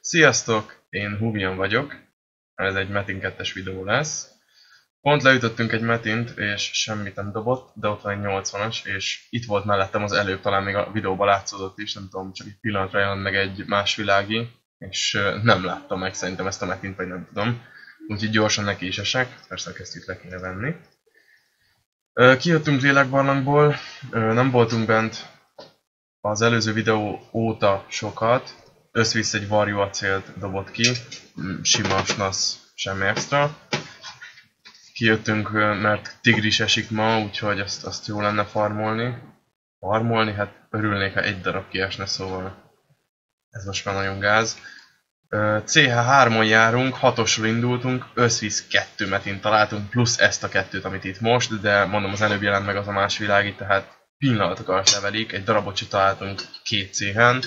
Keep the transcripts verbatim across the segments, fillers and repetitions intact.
Sziasztok! Én Huvian vagyok. Ez egy Metin kettes videó lesz. Pont leütöttünk egy Metint, és semmit nem dobott, de ott van egy nyolcvanas, és itt volt mellettem az előbb, talán még a videóban látszódott is, nem tudom, csak egy pillanatra jelent meg egy más világi, és nem láttam meg szerintem ezt a Metint, vagy nem tudom. Úgyhogy gyorsan neki is esek, persze a kesztyűt le kéne venni. Kijöttünk lélekbarlangból, nem voltunk bent az előző videó óta sokat. Összvisz egy varjú acélt dobott ki, sima snasz, semmi extra. Kijöttünk, mert tigris esik ma, úgyhogy azt, azt jó lenne farmolni. Farmolni? Hát örülnék, ha egy darab kiesne, szóval ez most már nagyon gáz. cé há hármon járunk, hatosról indultunk, összvisz kettő metint találtunk, plusz ezt a kettőt, amit itt most, de mondom, az előbb jelent meg az a más világi, tehát pillanatok alatt levelik, egy darabot se találtunk két cé hán.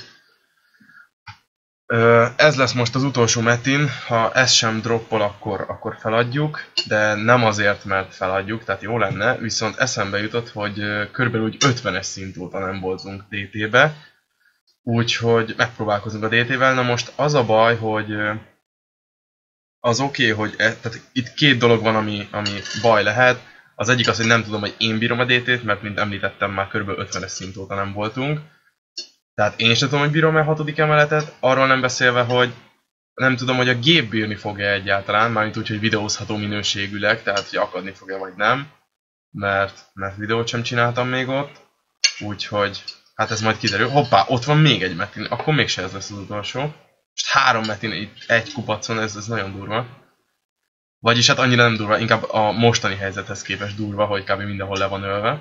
Ez lesz most az utolsó metin, ha ez sem droppol, akkor, akkor feladjuk, de nem azért, mert feladjuk, tehát jó lenne, viszont eszembe jutott, hogy körülbelül úgy ötvenes szint óta nem voltunk dé té-be, úgyhogy megpróbálkozunk a dé té-vel. Na most az a baj, hogy az oké, okay, hogy e, tehát itt két dolog van, ami, ami baj lehet. Az egyik az, hogy nem tudom, hogy én bírom a dé té-t, mert mint említettem, már körülbelül ötvenes szint óta nem voltunk. Tehát én sem tudom, hogy bírom-e a hatodik emeletet, arról nem beszélve, hogy nem tudom, hogy a gép bírni fog-e egyáltalán, mármint úgy, hogy videózható minőségűleg, tehát hogy akadni fog-e vagy nem, mert, mert videót sem csináltam még ott, úgyhogy hát ez majd kiderül. Hoppá, ott van még egy metin, akkor mégse ez lesz az utolsó. Most három metin itt egy kupacon, ez, ez nagyon durva. Vagyis hát annyira nem durva, inkább a mostani helyzethez képest durva, hogy kb. Mindenhol le van ölve.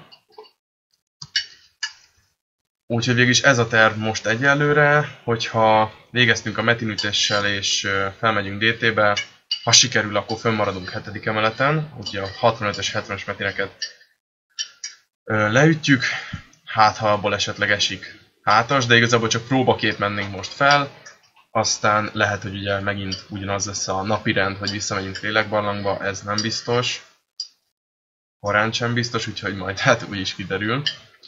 Úgyhogy végülis ez a terv most egyelőre, hogyha végeztünk a metinütéssel és felmegyünk dé té-be, ha sikerül, akkor fönnmaradunk hetedik emeleten, úgyhogy a hatvanötös, hetvenes metineket leütjük, hát ha abból esetleg esik hátas, de igazából csak próbaként mennénk most fel, aztán lehet, hogy ugye megint ugyanaz lesz a napirend, hogy visszamegyünk lélekbarlangba, ez nem biztos, korán sem biztos, úgyhogy majd hát úgyis kiderül.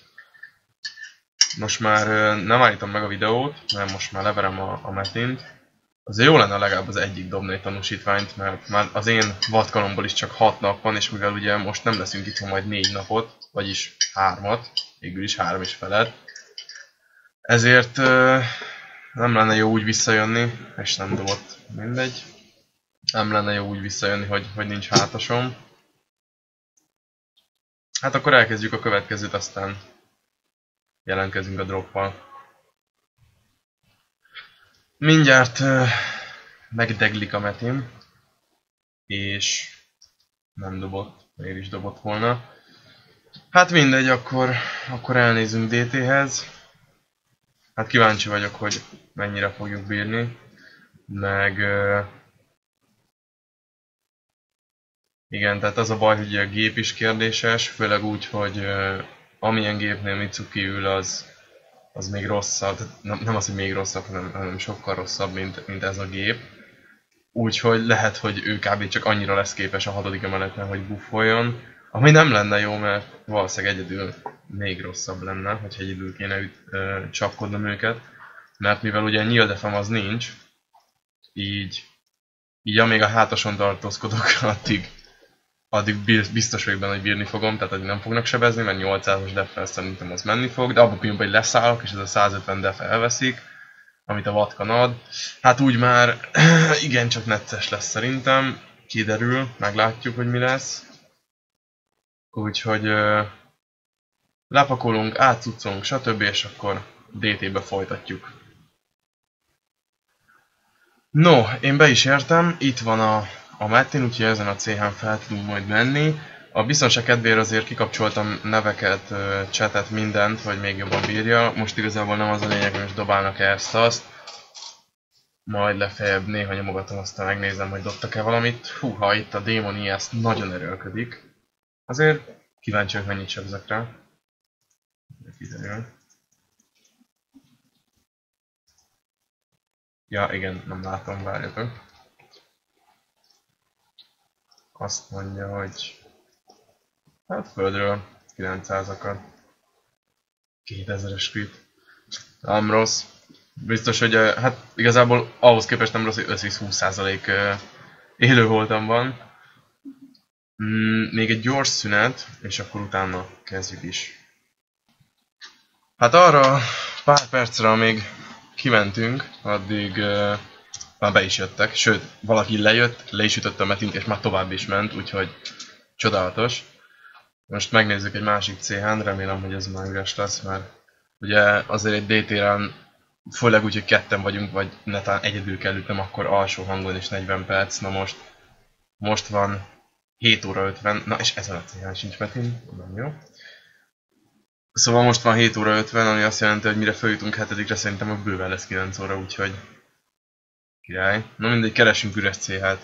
Most már nem állítom meg a videót, mert most már leverem a, a metint. Azért jó lenne legalább az egyik dobni egy tanúsítványt, mert már az én vadkalomból is csak hat nap van, és mivel ugye most nem leszünk itt majd négy napot, vagyis hármat, végül is három is feled. Ezért uh, nem lenne jó úgy visszajönni, és nem dobott, mindegy. Nem lenne jó úgy visszajönni, hogy, hogy nincs hátasom. Hát akkor elkezdjük a következőt, aztán jelentkezünk a droppal. Mindjárt uh, megdeglik a metin, és nem dobott, miért is dobott volna. Hát mindegy, akkor, akkor elnézünk dé té-hez. Hát kíváncsi vagyok, hogy mennyire fogjuk bírni, meg uh, igen, tehát az a baj, hogy a gép is kérdéses, főleg úgy, hogy uh, amilyen gépnél Mitsuki ül, az, az még rosszabb, nem, nem az, hogy még rosszabb, hanem, hanem sokkal rosszabb, mint, mint ez a gép. Úgyhogy lehet, hogy ő kb. Csak annyira lesz képes a hatodik emeleten, hogy buffoljon, ami nem lenne jó, mert valószínűleg egyedül még rosszabb lenne, hogyha egyedül kéne üt, ö, csapkodnom őket. Mert mivel ugye nyíldefem az nincs, így, így amíg a hátason tartózkodok, addig addig biztos vagyok benne, hogy bírni fogom, tehát addig nem fognak sebezni, mert nyolcszázas def-fel szerintem az menni fog, de abban a pillanatban, hogy leszállok, és ez a százötven def elveszik, amit a vatkan ad, hát úgy már igencsak necces lesz szerintem, kiderül, meglátjuk, hogy mi lesz. Úgyhogy uh, lepakolunk, átcuccolunk, stb. És akkor dé té-be folytatjuk. No, én be is értem, itt van a a metin, úgyhogy ezen a cé hán fel tudunk majd menni. A biztonság kedvéért azért kikapcsoltam neveket, chatet, mindent, hogy még jobban bírja. Most igazából nem az a lényeg, hogy most dobálnak-e ezt-azt. Majd legfeljebb néha nyomogatom, aztán megnézem, hogy dobtak-e valamit. Húha, itt a démoni ezt nagyon erőlködik. Azért kíváncsi vagyok, mennyit sebzek rá. Kiderül. Ja, igen, nem látom, várjatok. Azt mondja, hogy hát földről kilencszázakat. kétezres crit. Nem rossz. Biztos, hogy hát igazából ahhoz képest nem rossz, hogy ötven-húsz százalék élő voltam van. Mm, még egy gyors szünet, és akkor utána kezdjük is. Hát arra pár percre, amíg kimentünk, addig uh, már be is jöttek. Sőt, valaki lejött, le is ütötte a metint, és már tovább is ment, úgyhogy csodálatos. Most megnézzük egy másik cé hán, remélem, hogy ez már üres lesz, mert ugye azért egy dé té-ren, főleg úgy, hogy ketten vagyunk, vagy netán egyedül kell ütnem, akkor alsó hangon is negyven perc. Na most, most van hét óra ötven, na és ezen a cé hán sincs metin, nem jó. Szóval most van hét óra ötven, ami azt jelenti, hogy mire feljutunk hetedikre, szerintem a bőven lesz kilenc óra, úgyhogy király. Na mindegy, keresünk üres cé hát.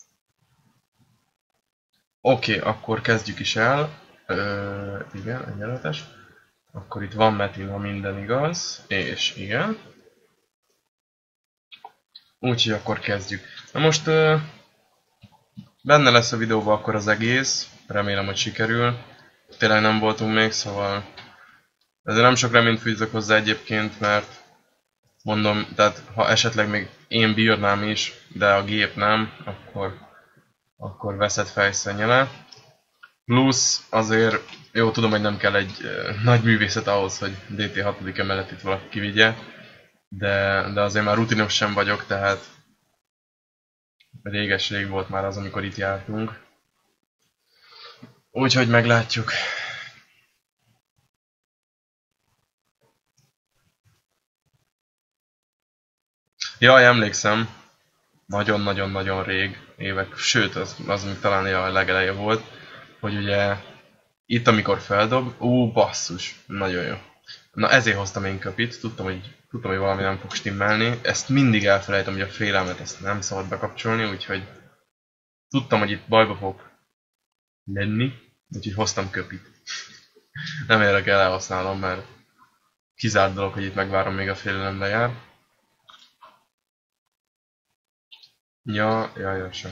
Oké, okay, akkor kezdjük is el. Ö, igen, egyenletes. Akkor itt van metin, ha minden igaz, és igen. Úgyhogy akkor kezdjük. Na most ö, benne lesz a videóban akkor az egész, remélem, hogy sikerül. Tényleg nem voltunk még, szóval ezért nem sok reményt fűzök hozzá egyébként, mert mondom, tehát ha esetleg még én bírnám is, de a gép nem, akkor, akkor veszett fejszennyele. Plusz azért, jó, tudom, hogy nem kell egy uh, nagy művészet ahhoz, hogy dé té hatodik emeletét valaki kivigye, de, de azért már rutinos sem vagyok, tehát réges-rég volt már az, amikor itt jártunk. Úgyhogy meglátjuk. Jaj, emlékszem, nagyon-nagyon-nagyon rég, évek, sőt, az, az még talán a legeleje volt, hogy ugye itt amikor feldob, ú, basszus, nagyon jó. Na ezért hoztam én köpit, tudtam, hogy, tudtam, hogy valami nem fog stimmelni, ezt mindig elfelejtem, hogy a félelmet ezt nem szabad bekapcsolni, úgyhogy tudtam, hogy itt bajba fog lenni, úgyhogy hoztam köpit. Nem érdekel, elhasználom, mert kizárt dolog, hogy itt megvárom, még a félelem lejár. Ja, ja, ja, sem.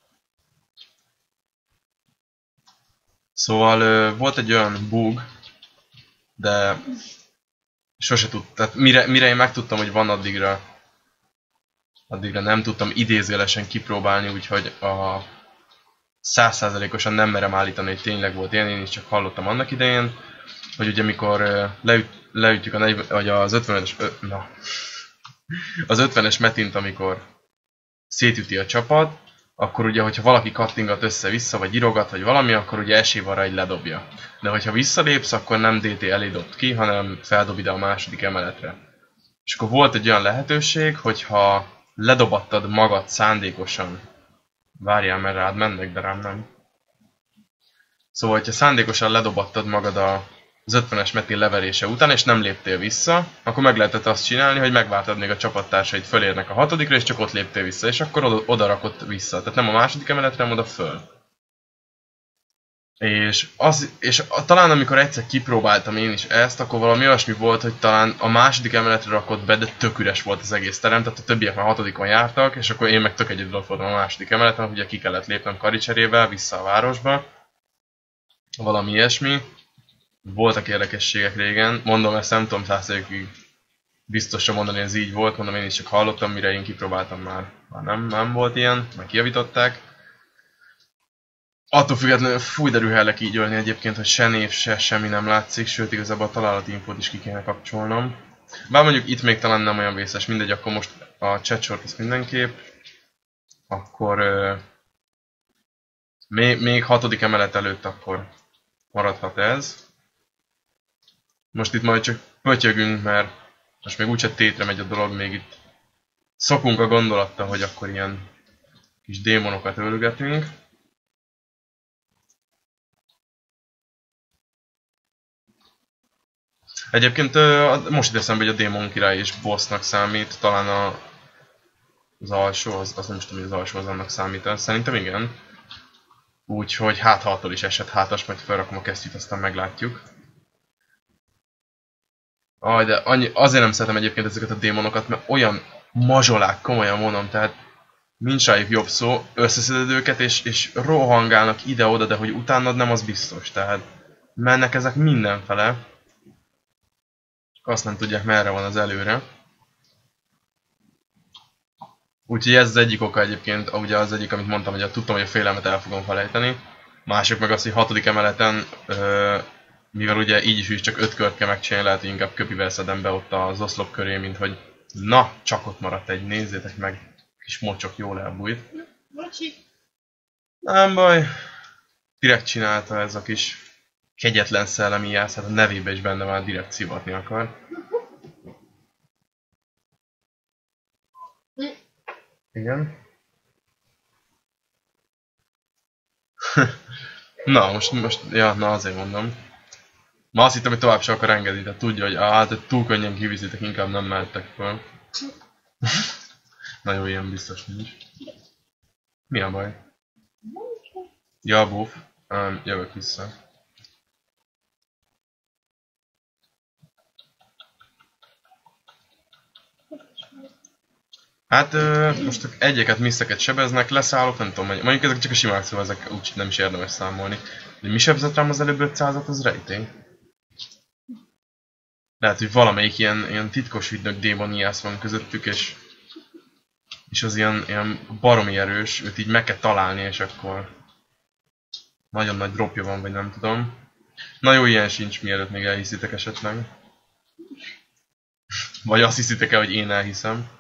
Szóval volt egy olyan bug, de sose tudtam, tehát mire, mire én megtudtam, hogy van addigra, addigra nem tudtam idézőjelesen kipróbálni, úgyhogy a száz százalékosan nem merem állítani, hogy tényleg volt ilyen, én is csak hallottam annak idején, hogy ugye mikor leüt, leütjük a negyven, vagy az ötvenes, na, az ötvenes metint, amikor szétüti a csapat, akkor ugye, hogyha valaki kattingat össze-vissza, vagy írogat, vagy valami, akkor ugye esély van rá, hogy ledobja. De hogyha visszalépsz, akkor nem dé té elé dobt ki, hanem feldob ide a második emeletre. És akkor volt egy olyan lehetőség, hogyha ledobattad magad szándékosan, várjál, mert rád mennek, de rám nem. Szóval, hogyha szándékosan ledobattad magad az ötvenes metin leverése után, és nem léptél vissza, akkor meg lehetett azt csinálni, hogy megvártad, még a csapattársait fölérnek a hatodikra, és csak ott léptél vissza, és akkor oda, oda rakott vissza. Tehát nem a második emeletre, hanem oda föl. És, az, és a, talán amikor egyszer kipróbáltam én is ezt, akkor valami olyasmi volt, hogy talán a második emeletre rakott be, de tök üres volt az egész terem, tehát a többiek már hatodikon jártak, és akkor én meg tök egyedül ott voltam a második emeleten, ugye ki kellett lépnem karicserével vissza a városba. Valami ilyesmi. Voltak érdekességek régen, mondom, ezt nem tudom száz százalékig biztosan mondani, ez így volt, mondom, én is csak hallottam, mire én kipróbáltam már, már nem, nem volt ilyen, meg kijavították. Attól függetlenül fúj de rühellek így ölni egyébként, hogy se név, se semmi nem látszik, sőt igazából a találati infót is ki kéne kapcsolnom. Bár mondjuk itt még talán nem olyan vészes, mindegy, akkor most a chat sort ezt mindenképp. Akkor euh, még, még hatodik emelet előtt akkor maradhat ez. Most itt majd csak pötyögünk, mert most még úgyse tétre megy a dolog, még itt szokunk a gondolattal, hogy akkor ilyen kis démonokat ölgetünk. Egyébként most itt eszembe, hogy a démon király is bossnak számít, talán a, az alsó, az, az nem is tudom, hogy az alsó az annak számít, szerintem igen. Úgyhogy hát ha attól is esett hátas, majd felrakom a kesztyűt, aztán meglátjuk. Aj, de annyi, azért nem szeretem egyébként ezeket a démonokat, mert olyan mazsolák, komolyan mondom, tehát nincs rájuk jobb szó, összeszeded őket és, és rohangálnak ide-oda, de hogy utánad nem, az biztos, tehát mennek ezek mindenfele. Azt nem tudják, merre van az előre. Úgyhogy ez az egyik oka egyébként, ugye az egyik, amit mondtam, hogy tudtam, hogy a félelmet el fogom felejteni. Másik meg az, hogy hatodik emeleten, ö, mivel ugye így is, is csak öt kört kell megcsinálni, lehet, hogy inkább köpivel szedem be ott az oszlop köré, mint hogy na, csak ott maradt egy, nézzétek meg, kis mocsok jól elbújt. Nem baj, direkt csinálta ez a kis kegyetlen szellemi jász, hát a nevében is benne van, direkt szivatni akar. Igen. Na, most, most, ja, na azért mondom. Ma azt hittem, hogy tovább se akar engedni, tehát tudja, hogy hát túl könnyen kivizitek, inkább nem mehettek fel. Na jó, ilyen biztos nincs. Mi a baj? Ja, buf. Um, jövök vissza. Hát ö, most egyeket, misszeket sebeznek, leszállok, nem tudom, mondjuk ezek csak a simák, szóval ezek úgy nem is érdemes számolni. De mi sebzett rám az előbb ötszázat, az rejtély? Lehet, hogy valamelyik ilyen, ilyen titkos ügynök démoniász van közöttük, és, és az ilyen, ilyen baromi erős, őt így meg kell találni, és akkor nagyon nagy dropja van, vagy nem tudom. Na jó, ilyen sincs, mielőtt még elhiszitek esetleg. Vagy azt hiszitek el, hogy én elhiszem.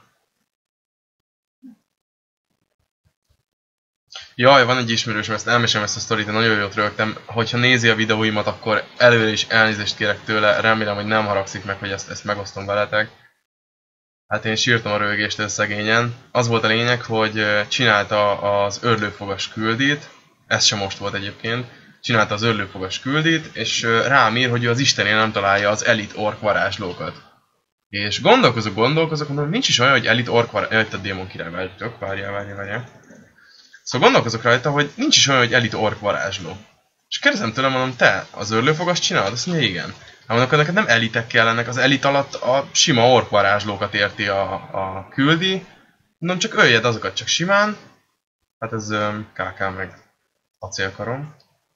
Jaj, van egy ismerősöm, ezt elmesem ezt a sztorit, de nagyon jót rögtem. Hogyha nézi a videóimat, akkor előre is elnézést kérek tőle, remélem, hogy nem haragszik meg, hogy ezt, ezt megosztom veletek. Hát én sírtam a röhögést ez szegényen. Az volt a lényeg, hogy csinálta az Örlőfogas küldit, ez sem most volt egyébként, csinálta az Örlőfogas küldit, és rám ír, hogy ő az Istenél nem találja az elit ork varázslókat. És gondolkozok, gondolkozok, mondom, nincs is olyan, hogy elit ork varázslók, jaj, a démon király vagytok, várjál, várjál, várjál. Szóval gondolkozok rajta, hogy nincs is olyan, hogy elit ork varázsló. És kérdezem tőlem, mondom, te az Örlőfogas csinálod? Azt mondja, igen. Hát mondom, akkor neked nem elitek kellenek, az elit alatt a sima ork varázslókat érti a, a küldi. Mondom, csak öljed azokat csak simán. Hát ez ká ká meg acélkarom.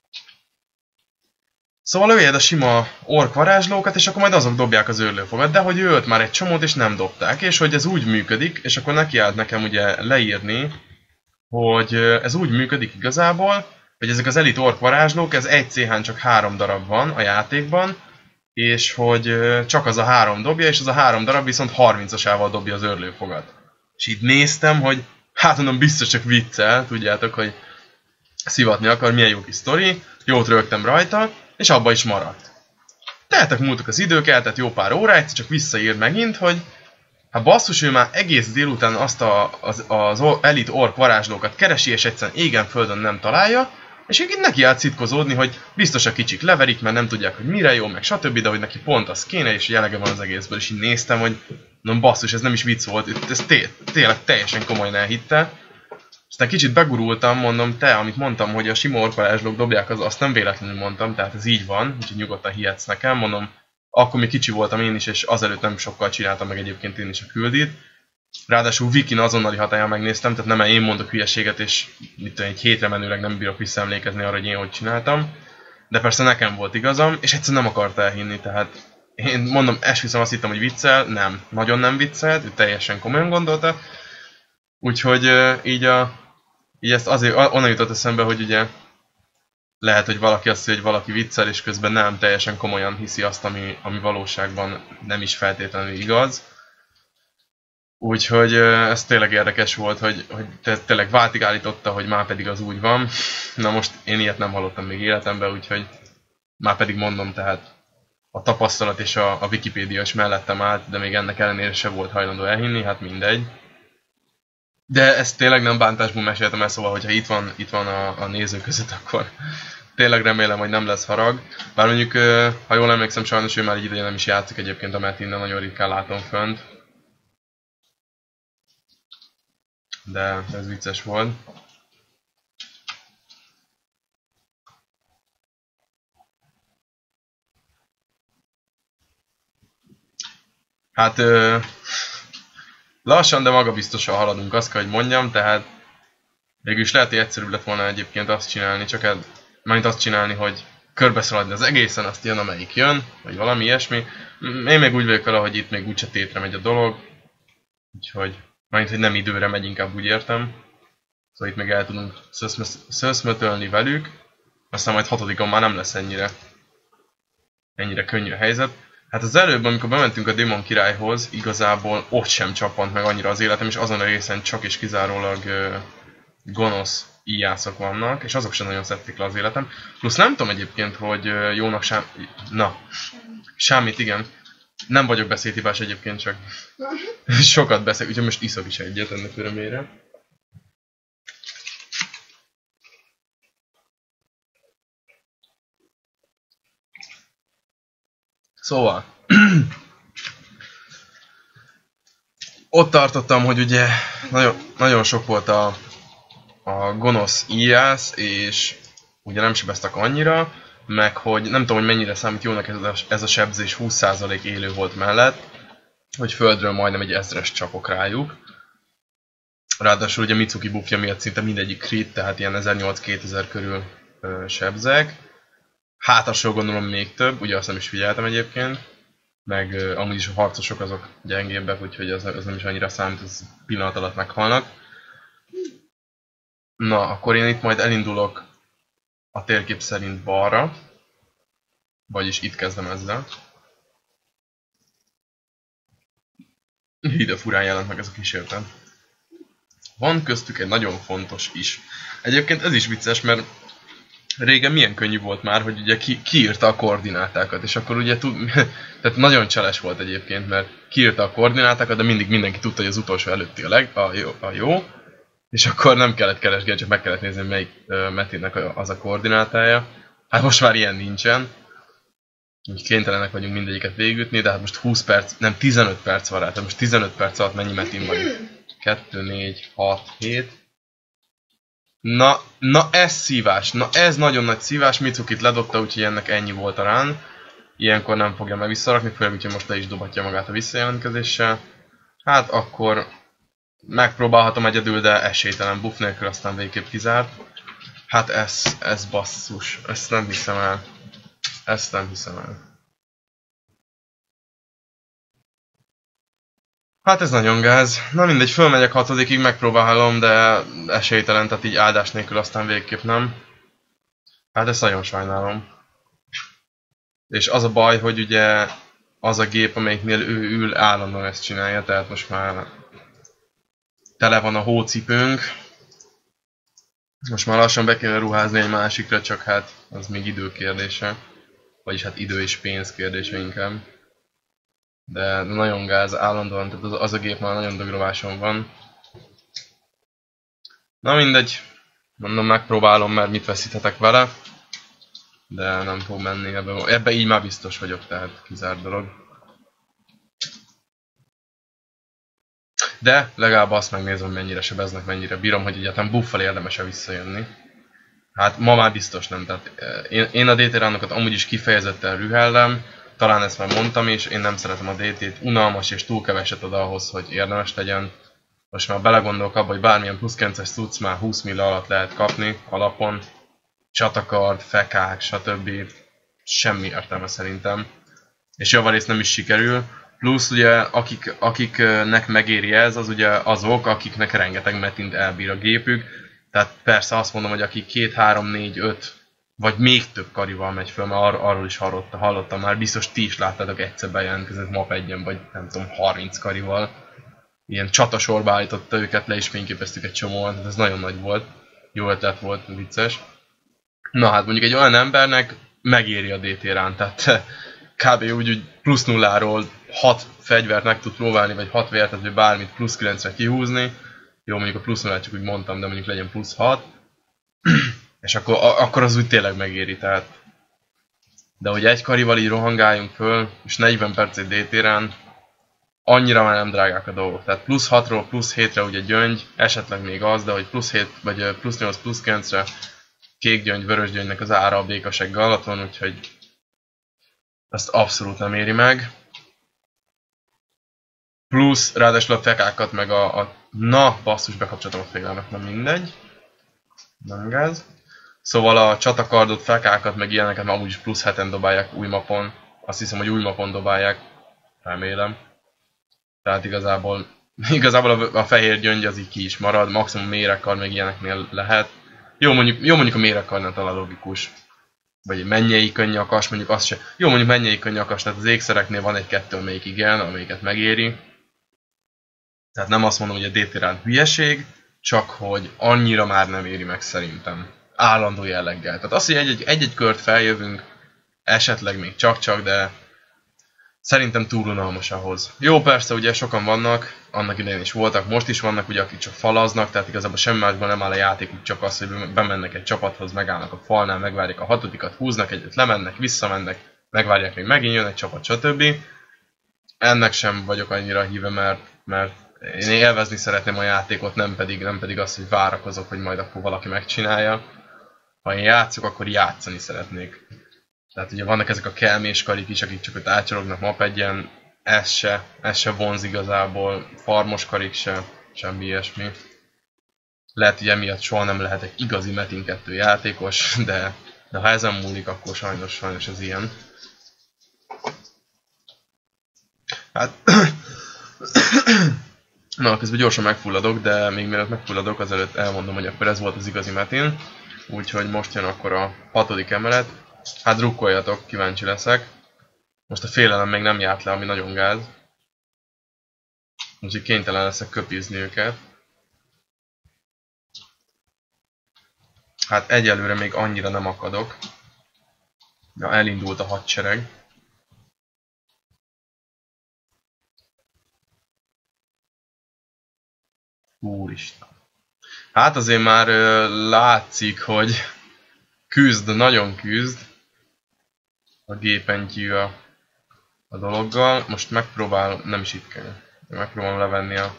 Szóval öljed a sima ork varázslókat, és akkor majd azok dobják az Örlőfogat, de hogy ő ölt már egy csomót, és nem dobták. És hogy ez úgy működik, és akkor neki állt nekem ugye leírni, hogy ez úgy működik igazából, hogy ezek az elit ork varázslók, ez egy cé hán csak három darab van a játékban, és hogy csak az a három dobja, és az a három darab viszont harmincasával dobja az Örlőfogat. És így néztem, hogy hát mondom, biztos csak viccel, tudjátok, hogy szivatni akar, milyen jó kis sztori, jót rögtem rajta, és abba is maradt. Teltek múltak az idők, eltett jó pár óra, egyszer csak visszaírt megint, hogy hát basszus, ő már egész délután azt a, az, az elit ork varázslókat keresi, és egyszerűen égen földön nem találja, és így neki állt szitkozódni, hogy biztos a kicsik leverik, mert nem tudják, hogy mire jó, meg stb., de hogy neki pont az kéne, és jelege van az egészből, és így néztem, hogy no basszus, ez nem is vicc volt, ez té tényleg teljesen komolyan elhitte. Aztán kicsit begurultam, mondom, te, amit mondtam, hogy a sima ork varázslók dobják, az, azt nem véletlenül mondtam, tehát ez így van, úgyhogy nyugodtan hihetsz nekem, mondom, akkor még kicsi voltam én is, és azelőtt nem sokkal csináltam meg egyébként én is a küldit. Ráadásul Wikin azonnali hatályán megnéztem, tehát nem én mondok hülyeséget, és mit tudom, egy hétre menőleg nem bírok visszaemlékezni arra, hogy én hogy csináltam. De persze nekem volt igazam, és egyszerűen nem akarta elhinni, tehát én mondom, esküszöm, azt hittem, hogy viccel, nem, nagyon nem viccelt, ő teljesen komolyan gondolta. Úgyhogy így, a, így ezt azért onnan jutott eszembe, hogy ugye lehet, hogy valaki azt mondja, hogy valaki viccel, és közben nem teljesen komolyan hiszi azt, ami, ami valóságban nem is feltétlenül igaz. Úgyhogy ez tényleg érdekes volt, hogy, hogy tényleg váltig állította, hogy már pedig az úgy van. Na most én ilyet nem hallottam még életemben, úgyhogy már pedig mondom, tehát a tapasztalat és a, a Wikipédia is mellettem állt, de még ennek ellenére se volt hajlandó elhinni, hát mindegy. De ezt tényleg nem bántásból meséltem el, szóval, hogyha itt van, itt van a, a néző között, akkor tényleg remélem, hogy nem lesz harag. Bár mondjuk, ha jól emlékszem, sajnos ő már egy ideje nem is játszik egyébként a Metinnen, nagyon ritkán látom fönt. De ez vicces volt. Hát ö, lassan, de magabiztosan haladunk, azt kell, hogy mondjam, tehát végülis lehet, hogy egyszerűbb lett volna egyébként azt csinálni, csak el, majd azt csinálni, hogy körbeszaladni az egészen, azt jön, amelyik jön, vagy valami ilyesmi. Én még úgy vagyok vele, hogy itt még úgyse tétre megy a dolog, úgyhogy Majd, hogy nem időre megy, inkább úgy értem. Szóval itt még el tudunk szöszmötölni velük. Aztán majd hatodikon már nem lesz ennyire, ennyire könnyű a helyzet. Hát az előbb, amikor bementünk a Démon királyhoz, igazából ott sem csapant meg annyira az életem, és azon a részen csak és kizárólag uh, gonosz íjászok vannak, és azok sem nagyon szedték le az életem. Plusz nem tudom egyébként, hogy uh, jónak sem... Na, semmit, igen. Nem vagyok beszédhibás egyébként, csak sokat beszélek, úgyhogy most iszok is egyet ennek örömére. Szóval, ott tartottam, hogy ugye nagyon, nagyon sok volt a, a gonosz íjász, és ugye nem sebeztek annyira, meg hogy nem tudom, hogy mennyire számít jónak ez a, ez a sebzés, húsz százalék élő volt mellett, hogy földről majdnem egy ezres csapok rájuk. Ráadásul ugye Mitsuki buffja miatt szinte mindegyik crit, tehát ilyen ezernyolcszáz-kétezer körül ö, sebzek. Hátasról gondolom még több, ugye azt nem is figyeltem egyébként. Meg uh, amúgy is a harcosok azok gyengébbek, úgyhogy az, az nem is annyira számít, az pillanat alatt meghalnak. Na, akkor én itt majd elindulok a térkép szerint balra. Vagyis itt kezdem ezzel. Ide furán jelent meg ez a kísérlet. Van köztük egy nagyon fontos is. Egyébként ez is vicces, mert régen milyen könnyű volt már, hogy ugye ki, kiírta a koordinátákat, és akkor ugye tud, tehát nagyon cseles volt egyébként, mert kiírta a koordinátákat, de mindig mindenki tudta, hogy az utolsó előtti a, leg, a, jó, a jó, és akkor nem kellett keresgélni, csak meg kellett nézni, melyik uh, metinnek az a koordinátája. Hát most már ilyen nincsen, úgy kénytelenek vagyunk mindegyiket végigütni, de hát most húsz perc, nem tizenöt perc van rá, tehát most tizenöt perc alatt mennyi metin vagyunk? kettő, négy, hat, hét... Na, na ez szívás, na ez nagyon nagy szívás, Mitsukit ledobta, úgyhogy ennek ennyi volt a rán. Ilyenkor nem fogja meg visszarakni, főleg úgyhogy most le is dobhatja magát a visszajelentkezéssel. Hát akkor megpróbálhatom egyedül, de esélytelen buff nélkül, aztán végképp kizárt. Hát ez, ez basszus, ezt nem hiszem el. Ezt nem hiszem el. Hát ez nagyon gáz. Na mindegy, fölmegyek hatodikig, megpróbálom, de esélytelen, tehát így áldás nélkül aztán végképp nem. Hát ezt nagyon sajnálom. És az a baj, hogy ugye az a gép, amelyiknél ő ül, állandóan ezt csinálja, tehát most már tele van a hócipőnk. Most már lassan be kéne ruházni egy másikra, csak hát az még idő kérdése. Vagyis hát idő és pénz kérdése inkább. De nagyon gáz, állandóan, tehát az, az a gép már nagyon dögrováson van. Na mindegy, mondom, megpróbálom, mert mit veszíthetek vele. De nem fog menni ebbe, ebbe így már biztos vagyok, tehát kizárt dolog. De legalább azt megnézem, mennyire sebeznek, mennyire bírom, hogy egyáltalán buffal érdemes-e visszajönni. Hát ma már biztos nem, tehát én, én a dé té ránokat amúgy is kifejezetten rühellem. Talán ezt már mondtam is, én nem szeretem a dé tét, unalmas és túl keveset ad ahhoz, hogy érdemes legyen. Most már belegondolok abba, hogy bármilyen plusz kilences cucc már húsz milla alatt lehet kapni alapon. Csatakard, fekák, stb. Semmi értelme szerintem. És javarészt nem is sikerül. Plusz ugye akik, akiknek megéri ez, az ugye azok, akiknek rengeteg metint elbír a gépük. Tehát persze azt mondom, hogy aki két, három, négy, öt vagy még több karival megy föl, mert ar arról is hallottam, hallottam már, biztos ti is láttátok egyszer bejelentkezett map egyen, vagy nem tudom, harminc karival. Ilyen csatasorba állította őket, le is fényképeztük egy csomóan, tehát ez nagyon nagy volt. Jó ötlet volt, vicces. Na hát mondjuk egy olyan embernek megéri a dé té rán, tehát kb. úgy, hogy plusz nulláról hat fegyvert meg tud próbálni, vagy hat vért, vagy bármit plusz kilencre kihúzni. Jó, mondjuk a plusz nullát csak úgy mondtam, de mondjuk legyen plusz hat. És akkor, akkor az úgy tényleg megéri, tehát. De hogy egy karival így rohangáljunk föl, és negyven perc egy dé té rán, annyira már nem drágák a dolgok. Tehát plusz hatról plusz hétre ugye gyöngy, esetleg még az, de hogy plusz hét, vagy plusz nyolc, plusz kilencre kék gyöngy, vörös gyöngynek az ára a békaseg Galaton, úgyhogy ezt abszolút nem éri meg. Plusz ráadásul a fekákat meg a, a... Na, basszus, bekapcsoltam a félelmet, nem mindegy. Nem gáz. Szóval a csatakardot, fekákat meg ilyeneket már amúgy is plusz heten dobálják új mapon. Azt hiszem, hogy új mapon dobálják. Remélem. Tehát igazából Igazából a, a fehér gyöngy az így ki is marad, maximum mérekkard még ilyeneknél lehet. Jó mondjuk, jó mondjuk a mérekkardnál talán logikus. Vagy egy mennyei könnyakas, mondjuk az se. Jó mondjuk mennyei könnyakas, tehát az ékszereknél van egy-kettő, amelyik igen, amelyiket megéri. Tehát nem azt mondom, hogy a dé té-rán hülyeség, csak hogy annyira már nem éri meg szerintem. Állandó jelleggel. Tehát az, hogy egy-egy kört feljövünk, esetleg még csak-csak, de szerintem túl unalmas ahhoz. Jó, persze, ugye sokan vannak, annak idején is voltak, most is vannak, ugye, akik csak falaznak, tehát igazából semmi másban nem áll a játékuk, csak az, hogy bemennek egy csapathoz, megállnak a falnál, megvárják a hatodikat, húznak egyet, lemennek, visszamennek, megvárják, még megint jön egy csapat, stb. Ennek sem vagyok annyira híve, mert, mert én élvezni szeretném a játékot, nem pedig, nem pedig azt, hogy várakozok, hogy majd akkor valaki megcsinálja. Ha én játszok, akkor játszani szeretnék. Tehát ugye vannak ezek a kelmés karik is, akik csak ott átcsorognak mapegyen, ez se, ez se vonz igazából, farmos karik se, semmi ilyesmi. Lehet, hogy emiatt soha nem lehetek igazi Metin kettő játékos, de, de ha ezen múlik, akkor sajnos, sajnos ez ilyen. Hát... Na, közben gyorsan megfulladok, de még mielőtt megfulladok, azelőtt elmondom, hogy akkor ez volt az igazi Metin. Úgyhogy most jön akkor a hatodik emelet. Hát drukkoljatok, kíváncsi leszek. Most a félelem még nem járt le, ami nagyon gáz. Úgyhogy kénytelen leszek köpizni őket. Hát egyelőre még annyira nem akadok. Ja, elindult a hadsereg. Úristen. Hát azért már ö, látszik, hogy küzd, nagyon küzd a gépentyű a, a dologgal. Most megpróbálom, nem is itt kell, megpróbálom levenni a...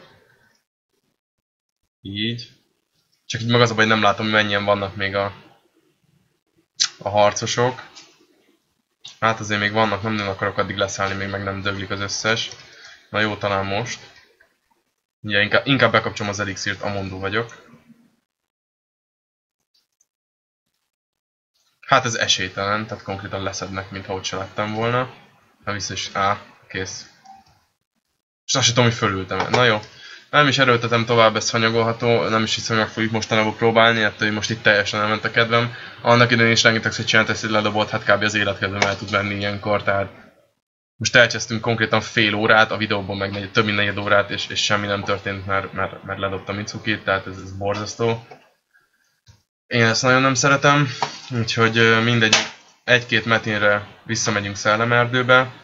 Így. Csak így meg az a baj, nem látom, hogy mennyien vannak még a, a harcosok. Hát azért még vannak, nem nagyon akarok addig leszállni, még meg nem döglik az összes. Na jó, talán most. Ugye inkább, inkább bekapcsolom az elixírt, amondó vagyok. Hát ez esélytelen, tehát konkrétan leszednek, mintha ott se lettem volna. Na vissza is, á, kész. És azt sem tudom, hogy fölültem. Na jó. Nem is erőltetem tovább, ez hanyagolható, nem is hiszem, hogy meg fogjuk mostanában próbálni, ettől hogy most itt teljesen elment a kedvem. Annak idején is rengetegszer csinált ezt, hogy ledobott, hát kb. Az életkedvem el tud venni ilyenkor, tehát most elcsesztünk konkrétan fél órát, a videóban meg negy, több mint negyed órát, és, és semmi nem történt, mert, mert, mert ledobtam Mitsukit, tehát ez, ez borzasztó. Én ezt nagyon nem szeretem, úgyhogy mindegy, egy-két metinre visszamegyünk Szellemerdőbe.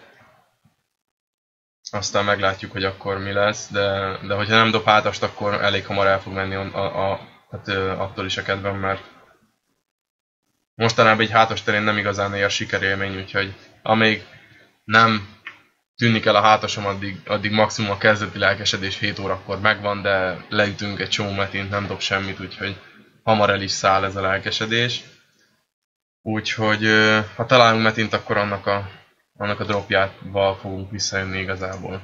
Aztán meglátjuk, hogy akkor mi lesz, de, de hogyha nem dob hátast, akkor elég hamar el fog menni a, a, a, hát, attól is a kedvem, mert mostanában egy hátas terén nem igazán ér sikerélmény, úgyhogy amíg nem tűnik el a hátasom, addig, addig maximum a kezdeti lelkesedés hét órakor megvan, de leütünk egy csomó metint, nem dob semmit, úgyhogy hamar el is száll ez a lelkesedés. Úgyhogy ha találunk metint, akkor annak a, annak a dropjával fogunk visszajönni igazából.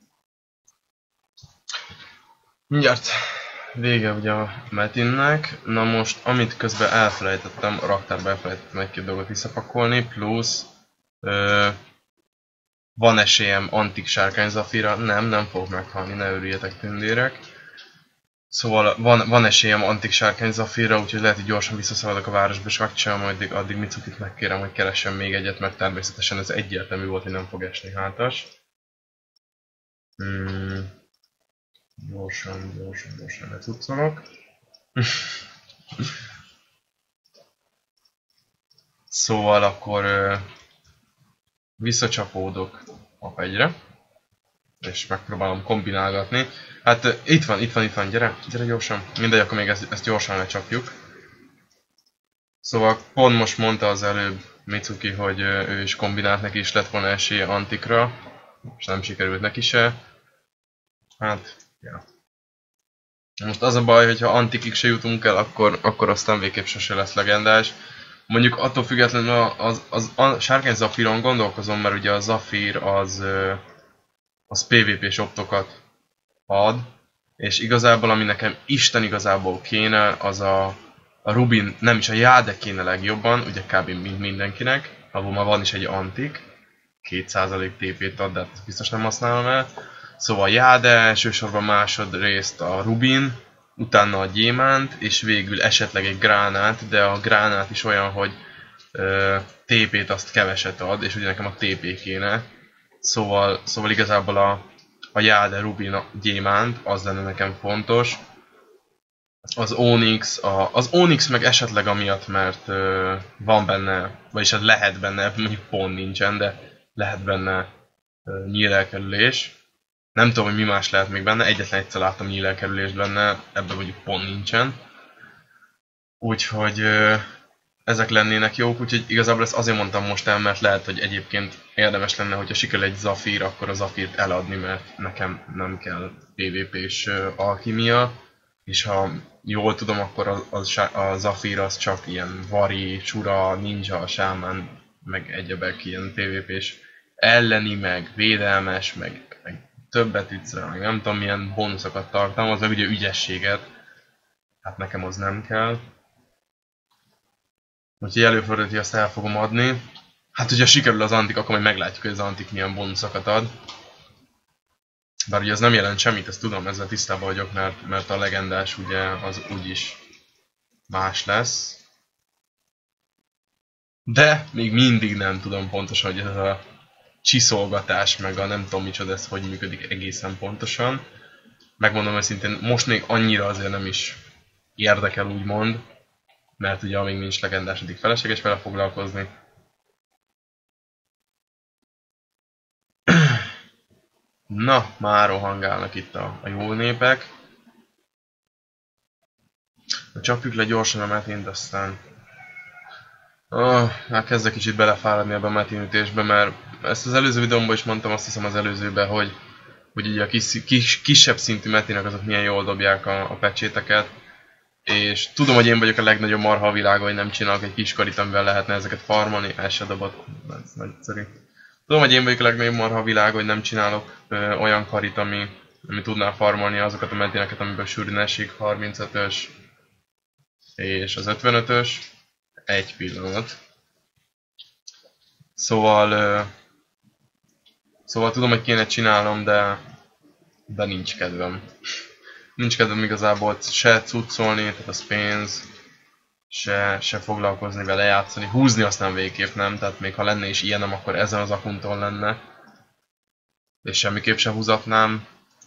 Mindjárt vége ugye a metinnek. Na most, amit közben elfelejtettem, a raktárba elfelejtettem egy-két dolgot visszapakolni, plusz ö, van esélyem antik sárkányzafira. Nem, nem fog meghalni, ne örüljetek tündérek. Szóval van, van esélyem antik sárkányzafira, úgyhogy lehet, hogy gyorsan visszaszaladok a városba, és megcsinálom, addig, addig Mitsukit megkérem, hogy keressen még egyet, mert természetesen ez egyértelmű volt, hogy nem fog esni hátas. Hmm. Gyorsan, gyorsan, gyorsan lecuccolok. Szóval akkor ö, visszacsapódok a fegyre, és megpróbálom kombinálgatni. Hát uh, itt van, itt van, itt van, gyere, gyere gyorsan. Mindegy, akkor még ezt, ezt gyorsan lecsapjuk. Szóval pont most mondta az előbb Mitsuki, hogy uh, ő is kombinált, neki is lett volna esélye antikra, és nem sikerült neki se. Hát, ja. Most az a baj, hogy ha antikig se jutunk el, akkor, akkor aztán végképp sose lesz legendás. Mondjuk attól függetlenül az, az, az a sárkány Zafiron gondolkozom, mert ugye a Zafir az, az pé vé pés optokat ad, és igazából ami nekem Isten igazából kéne, az a, a Rubin, nem is a Jade kéne legjobban, ugye kb. Mint mindenkinek, ahol már van is egy antik, két százalék té pét ad, de ezt biztos nem használom el. Szóval Jade, elsősorban másodrészt a Rubin, utána a gyémánt, és végül esetleg egy gránát, de a gránát is olyan, hogy ö, té pét azt keveset ad, és ugye nekem a té pé kéne. Szóval, szóval igazából a, a Jade, Rubin, a gyémánt, az lenne nekem fontos. Az Onyx, a, az Onyx meg esetleg amiatt, mert ö, van benne, vagyis hát lehet benne, mondjuk pont nincsen, de lehet benne ö, nyílelkerülés. Nem tudom, hogy mi más lehet még benne, egyetlen egyszer láttam nyílelkerülést benne, ebben mondjuk pont nincsen. Úgyhogy ö, ezek lennének jók, úgyhogy igazából ezt azért mondtam most el, mert lehet, hogy egyébként érdemes lenne, hogyha sikerül egy Zafír, akkor a Zafírt eladni, mert nekem nem kell pé vé pés alkimia. És ha jól tudom, akkor a, a, a Zafír az csak ilyen vari, csura, ninja, sámán, meg egyebek ilyen pé vé pés elleni, meg védelmes, meg, meg többet viccre, meg nem tudom milyen bónuszokat tartalmaz, meg ugye ügyességet. Hát nekem az nem kell. Úgyhogy előfordult, hogy azt el fogom adni. Hát ugye sikerül az antik, akkor majd meglátjuk, hogy az antik milyen bónuszokat ad. Bár ugye ez nem jelent semmit, ezt tudom, ezzel tisztában vagyok, mert, mert a legendás ugye az úgyis más lesz. De még mindig nem tudom pontosan, hogy ez a csiszolgatás, meg a nem tudom micsoda, ez hogy működik egészen pontosan. Megmondom őszintén, most még annyira azért nem is érdekel úgymond, mert ugye amíg nincs legendás, addig felesleges vele foglalkozni. Na, már rohangálnak itt a, a jó népek. Csapjuk le gyorsan a metint, aztán... Oh, hát kezdek kicsit belefáradni ebbe a metinütésbe, mert ezt az előző videómban is mondtam, azt hiszem az előzőben, hogy, hogy ugye a kis, kis, kisebb szintű metinek azok milyen jól dobják a, a pecséteket. És tudom, hogy én vagyok a legnagyobb marha a világon, hogy nem csinálok egy kis karit, amivel lehetne ezeket farmolni, el se dobott, ez nagyszerű. Tudom, hogy én vagyok a legnagyobb marha a világon, hogy nem csinálok ö, olyan karit, ami, ami tudná farmolni azokat a metineket, amiből sűrűn esik, harmincötös és az ötvenötös. Egy pillanat. Szóval, ö, szóval tudom, hogy kéne csinálnom, de, de nincs kedvem. Nincs kedvem igazából se cuccolni, tehát az pénz, se, se foglalkozni vele, játszani, húzni azt nem végképp nem, tehát még ha lenne is ilyenem, akkor ezen az akunton lenne. És semmiképp sem húzatnám.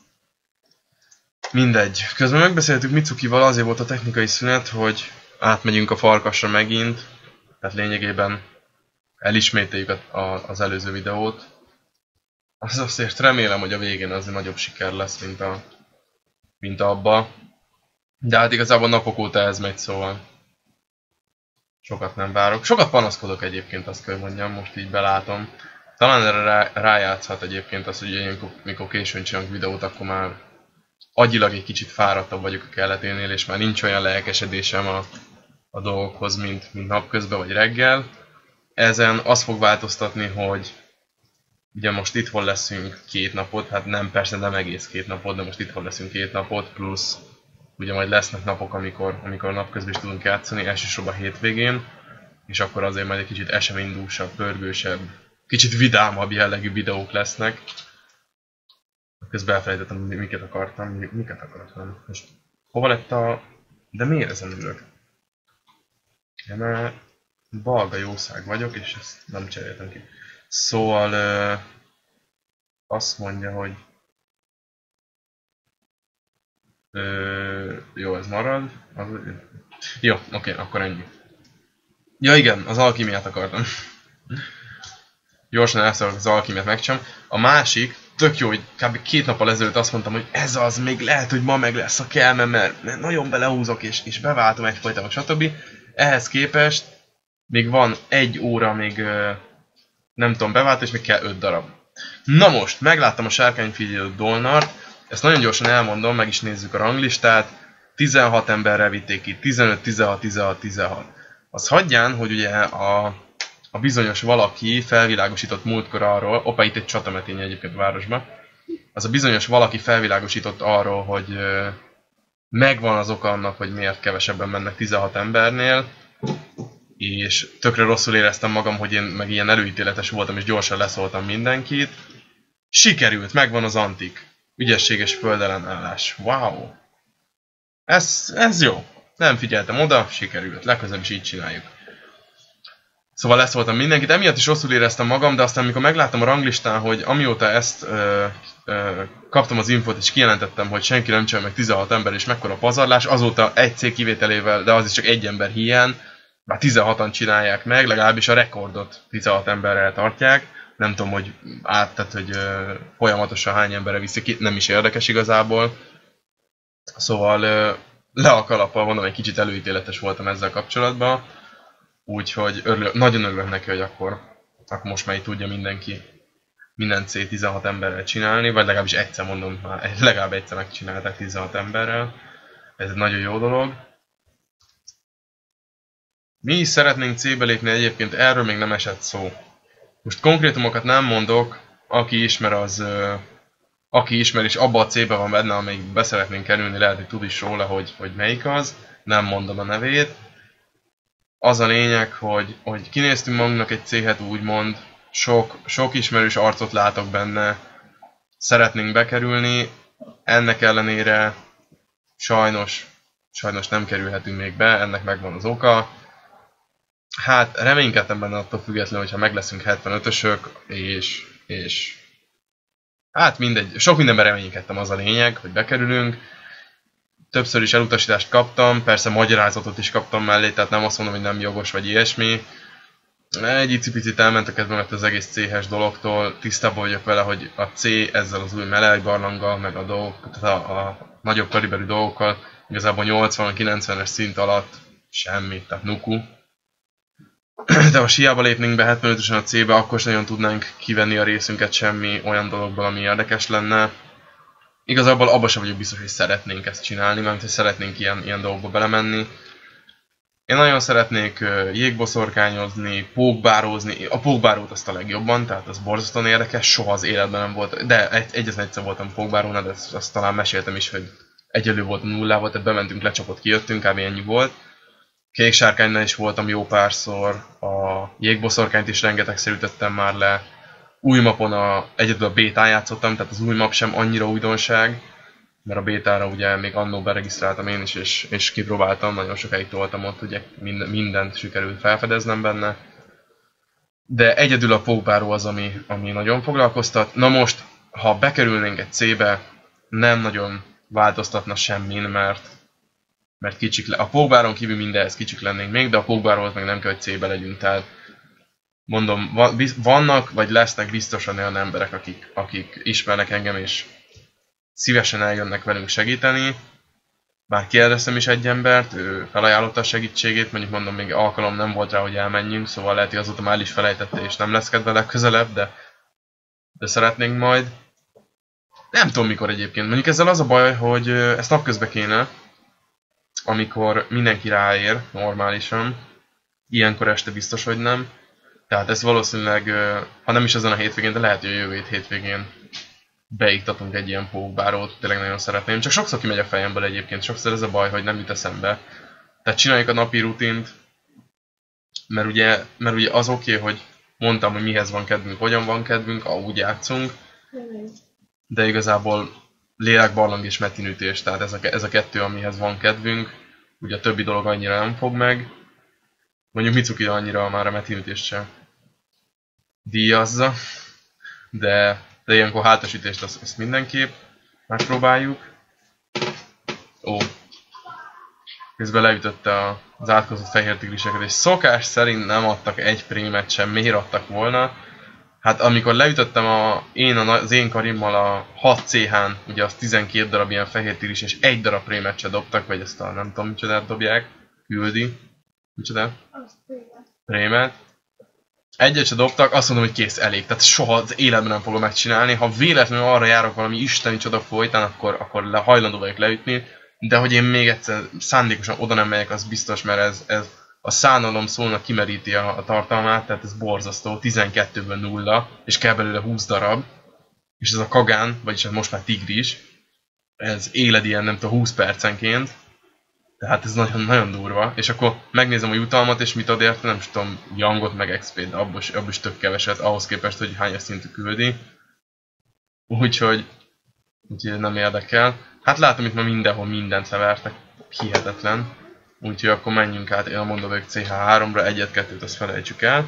Mindegy. Közben megbeszéltük Mitsukival, azért volt a technikai szünet, hogy átmegyünk a farkasra megint. Tehát lényegében elismételjük a, a, az előző videót. Az azért remélem, hogy a végén az nagyobb siker lesz, mint, a, mint abba. De hát igazából napok óta ez megy, szóval sokat nem várok. Sokat panaszkodok egyébként, azt kell mondjam, most így belátom. Talán erre rá, rájátszhat egyébként az, hogy ilyenkor, mikor későn csinálunk videót, akkor már agyilag egy kicsit fáradtabb vagyok a kelleténél, és már nincs olyan lelkesedésem a, a dolgokhoz, mint, mint napközben vagy reggel. Ezen az fog változtatni, hogy ugye most itthon leszünk két napot, hát nem, persze nem egész két napot, de most itthon leszünk két napot, plusz ugye majd lesznek napok, amikor, amikor napközben is tudunk játszani, elsősorban hétvégén, és akkor azért majd egy kicsit eseménydúsabb, pörgősebb, kicsit vidámabb jellegű videók lesznek. Közben elfelejtettem, miket akartam, miket akartam. Most hova lett a... De miért ezen ülök? Én már balga jószág vagyok, és ezt nem cseréltem ki. Szóval... Ö, azt mondja, hogy... Ö, jó, ez marad. Az, jó, oké, akkor ennyi. Ja igen, az alkimiát akartam. Gyorsan elszorok az alkimiát megcsinálom. A másik, tök jó, hogy kb. Két nappal ezelőtt azt mondtam, hogy ez az, még lehet, hogy ma meg lesz a kelme, mert, mert nagyon belehúzok és, és beváltom egyfajtában, stb. Ehhez képest még van egy óra, még nem tudom, bevált, és még kell öt darab. Na most, megláttam a sárkányfigyelő Dolnart, ezt nagyon gyorsan elmondom, meg is nézzük a ranglistát. tizenhat emberrel vitték ki, tizenöt, tizenhat, tizenhat, tizenhat. Az hagyján, hogy ugye a, a bizonyos valaki felvilágosított múltkor arról, opa, itt egy csatametény egyébként a városban, az a bizonyos valaki felvilágosított arról, hogy ö, megvan az oka annak, hogy miért kevesebben mennek tizenhat embernél, és tökre rosszul éreztem magam, hogy én meg ilyen előítéletes voltam, és gyorsan leszóltam mindenkit. Sikerült, megvan az antik. Ügyességes földellenállás. Wow! Ez, ez jó. Nem figyeltem oda, sikerült. Legközelebb is így csináljuk. Szóval lesz voltam mindenkit, emiatt is rosszul éreztem magam, de aztán amikor megláttam a ranglistán, hogy amióta ezt ö, ö, kaptam az infót és kijelentettem, hogy senki nem csinál meg tizenhat ember és mekkora pazarlás, azóta egy cég kivételével, de az is csak egy ember hiány, már tizenhatan csinálják meg, legalábbis a rekordot tizenhat emberrel tartják. Nem tudom, hogy át, tehát, hogy ö, folyamatosan hány emberre viszi ki, nem is érdekes igazából. Szóval ö, le a kalappal, mondom, egy kicsit előítéletes voltam ezzel kapcsolatban. Úgyhogy örülök, nagyon örülök neki, hogy akkor, akkor most már így tudja mindenki minden cé tizenhat emberrel csinálni, vagy legalábbis egyszer mondom, már legalább egyszer megcsinálták tizenhat emberrel. Ez egy nagyon jó dolog. Mi is szeretnénk cé-be lépni egyébként, erről még nem esett szó. Most konkrétumokat nem mondok, aki ismer az, aki ismer és abba a cé-be van benne, amelyik be szeretnénk kerülni, lehet, hogy tud is róla, hogy, hogy melyik az, nem mondom a nevét. Az a lényeg, hogy, hogy kinéztünk magunknak egy céget úgymond, sok, sok ismerős arcot látok benne, szeretnénk bekerülni, ennek ellenére sajnos, sajnos nem kerülhetünk még be, ennek megvan az oka. Hát reménykedtem benne attól függetlenül, hogyha meg leszünk hetvenötösök, és, és hát mindegy, sok mindenben reménykedtem, az a lényeg, hogy bekerülünk. Többször is elutasítást kaptam, persze magyarázatot is kaptam mellé, tehát nem azt mondom, hogy nem jogos vagy ilyesmi. Egy icipicit elment a kedvemet az egész cé-hes dologtól, tisztában vagyok vele, hogy a C ezzel az új melegbarlanggal, meg a dolgok, tehát a, a nagyobb kaliberű dolgokkal, igazából nyolcvan-kilencvenes szint alatt semmi, tehát nuku. De ha hiába lépnénk be hetvenötösen a cé-be, akkor sem nagyon tudnánk kivenni a részünket semmi olyan dologból, ami érdekes lenne. Igazából abban sem vagyok biztos, hogy szeretnénk ezt csinálni, mert hogy szeretnénk ilyen, ilyen dolgokba belemenni. Én nagyon szeretnék uh, jégboszorkányozni, pókbárózni, a pókbárót azt a legjobban, tehát az borzasztóan érdekes, soha az életben nem volt, de egy, egyetlen egyszer voltam pókbárónál, de ezt, azt talán meséltem is, hogy egyelő volt a nullával, tehát bementünk, lecsapott, kijöttünk, kb. Ennyi volt. Kék sárkánynál is voltam jó párszor, a jégboszorkányt is rengetegszer ütöttem már le. Új mapon a, egyedül a bétán játszottam, tehát az új map sem annyira újdonság, mert a bétára ugye még annó beregisztráltam én is, és, és kipróbáltam, nagyon sokáig toltam ott, ugye minden, mindent sikerült felfedeznem benne. De egyedül a pókbáró az, ami, ami nagyon foglalkoztat. Na most, ha bekerülnénk egy cé-be, nem nagyon változtatna semmin, mert, mert kicsik le. A pókbáron kívül mindenhez kicsik lennénk még, de a pókbáróhoz meg nem kell, hogy cé-be legyünk, tehát mondom, vannak, vagy lesznek biztosan olyan emberek, akik, akik ismernek engem, és szívesen eljönnek velünk segíteni. Bár kérdeztem is egy embert, ő felajánlotta a segítségét, mondjuk mondom, még alkalom nem volt rá, hogy elmenjünk, szóval lehet, hogy azóta már is felejtette, és nem lesz kedve legközelebb, de, de szeretnénk majd. Nem tudom mikor egyébként, mondjuk ezzel az a baj, hogy ezt napközben kéne, amikor mindenki ráér normálisan, ilyenkor este biztos, hogy nem. Tehát ez valószínűleg, ha nem is ezen a hétvégén, de lehet, hogy a jövő hét hétvégén beiktatunk egy ilyen pókbárót, tényleg nagyon szeretném. Csak sokszor kimegy a fejemből egyébként, sokszor ez a baj, hogy nem jut eszembe. Tehát csináljuk a napi rutint, mert ugye, mert ugye az oké, okay, hogy mondtam, hogy mihez van kedvünk, hogyan van kedvünk, ahogy úgy játszunk. De igazából lélekbarlang és metinütés, tehát ez a, ez a kettő, amihez van kedvünk. Ugye a többi dolog annyira nem fog meg. Mondjuk Mitsuki annyira már a metinütést sem díjazza, de, de ilyenkor hátasütést azt, azt mindenképp megpróbáljuk. Ó, közben leütötte az átkozott fehér tigriseket, és szokás szerint nem adtak egy prémet sem, miért adtak volna. Hát amikor leütöttem a, én a, az én karimmal a hat cé hán, ugye az tizenkét darab ilyen fehér tigris, és egy darab prémet se dobtak, vagy ezt a nem tudom micsodát dobják, küldi. Micsoda? Prémet. Egyet se dobtak, azt mondom, hogy kész, elég. Tehát soha az életben nem fogom megcsinálni. Ha véletlenül arra járok valami isteni csoda folytán, akkor, akkor le, hajlandó vagyok leütni. De hogy én még egyszer szándékosan oda nem megyek, az biztos, mert ez, ez a szánalom szónak kimeríti a, a tartalmát, tehát ez borzasztó. tizenkettőből nulla, és kell belőle húsz darab. És ez a kagán, vagyis ez most már tigris, ez éled ilyen nem tudom húsz percenként. Tehát ez nagyon, nagyon durva, és akkor megnézem a jutalmat, és mit ad érte, nem tudom, Youngot meg X P-t, de abból is, abból is tök keveset, ahhoz képest, hogy hányas szintű küldi. Úgyhogy úgyhogy nem érdekel. Hát látom itt már mindenhol mindent levertek, hihetetlen. Úgyhogy akkor menjünk át, én mondom ők cé há háromra, egyet-kettőt azt felejtsük el.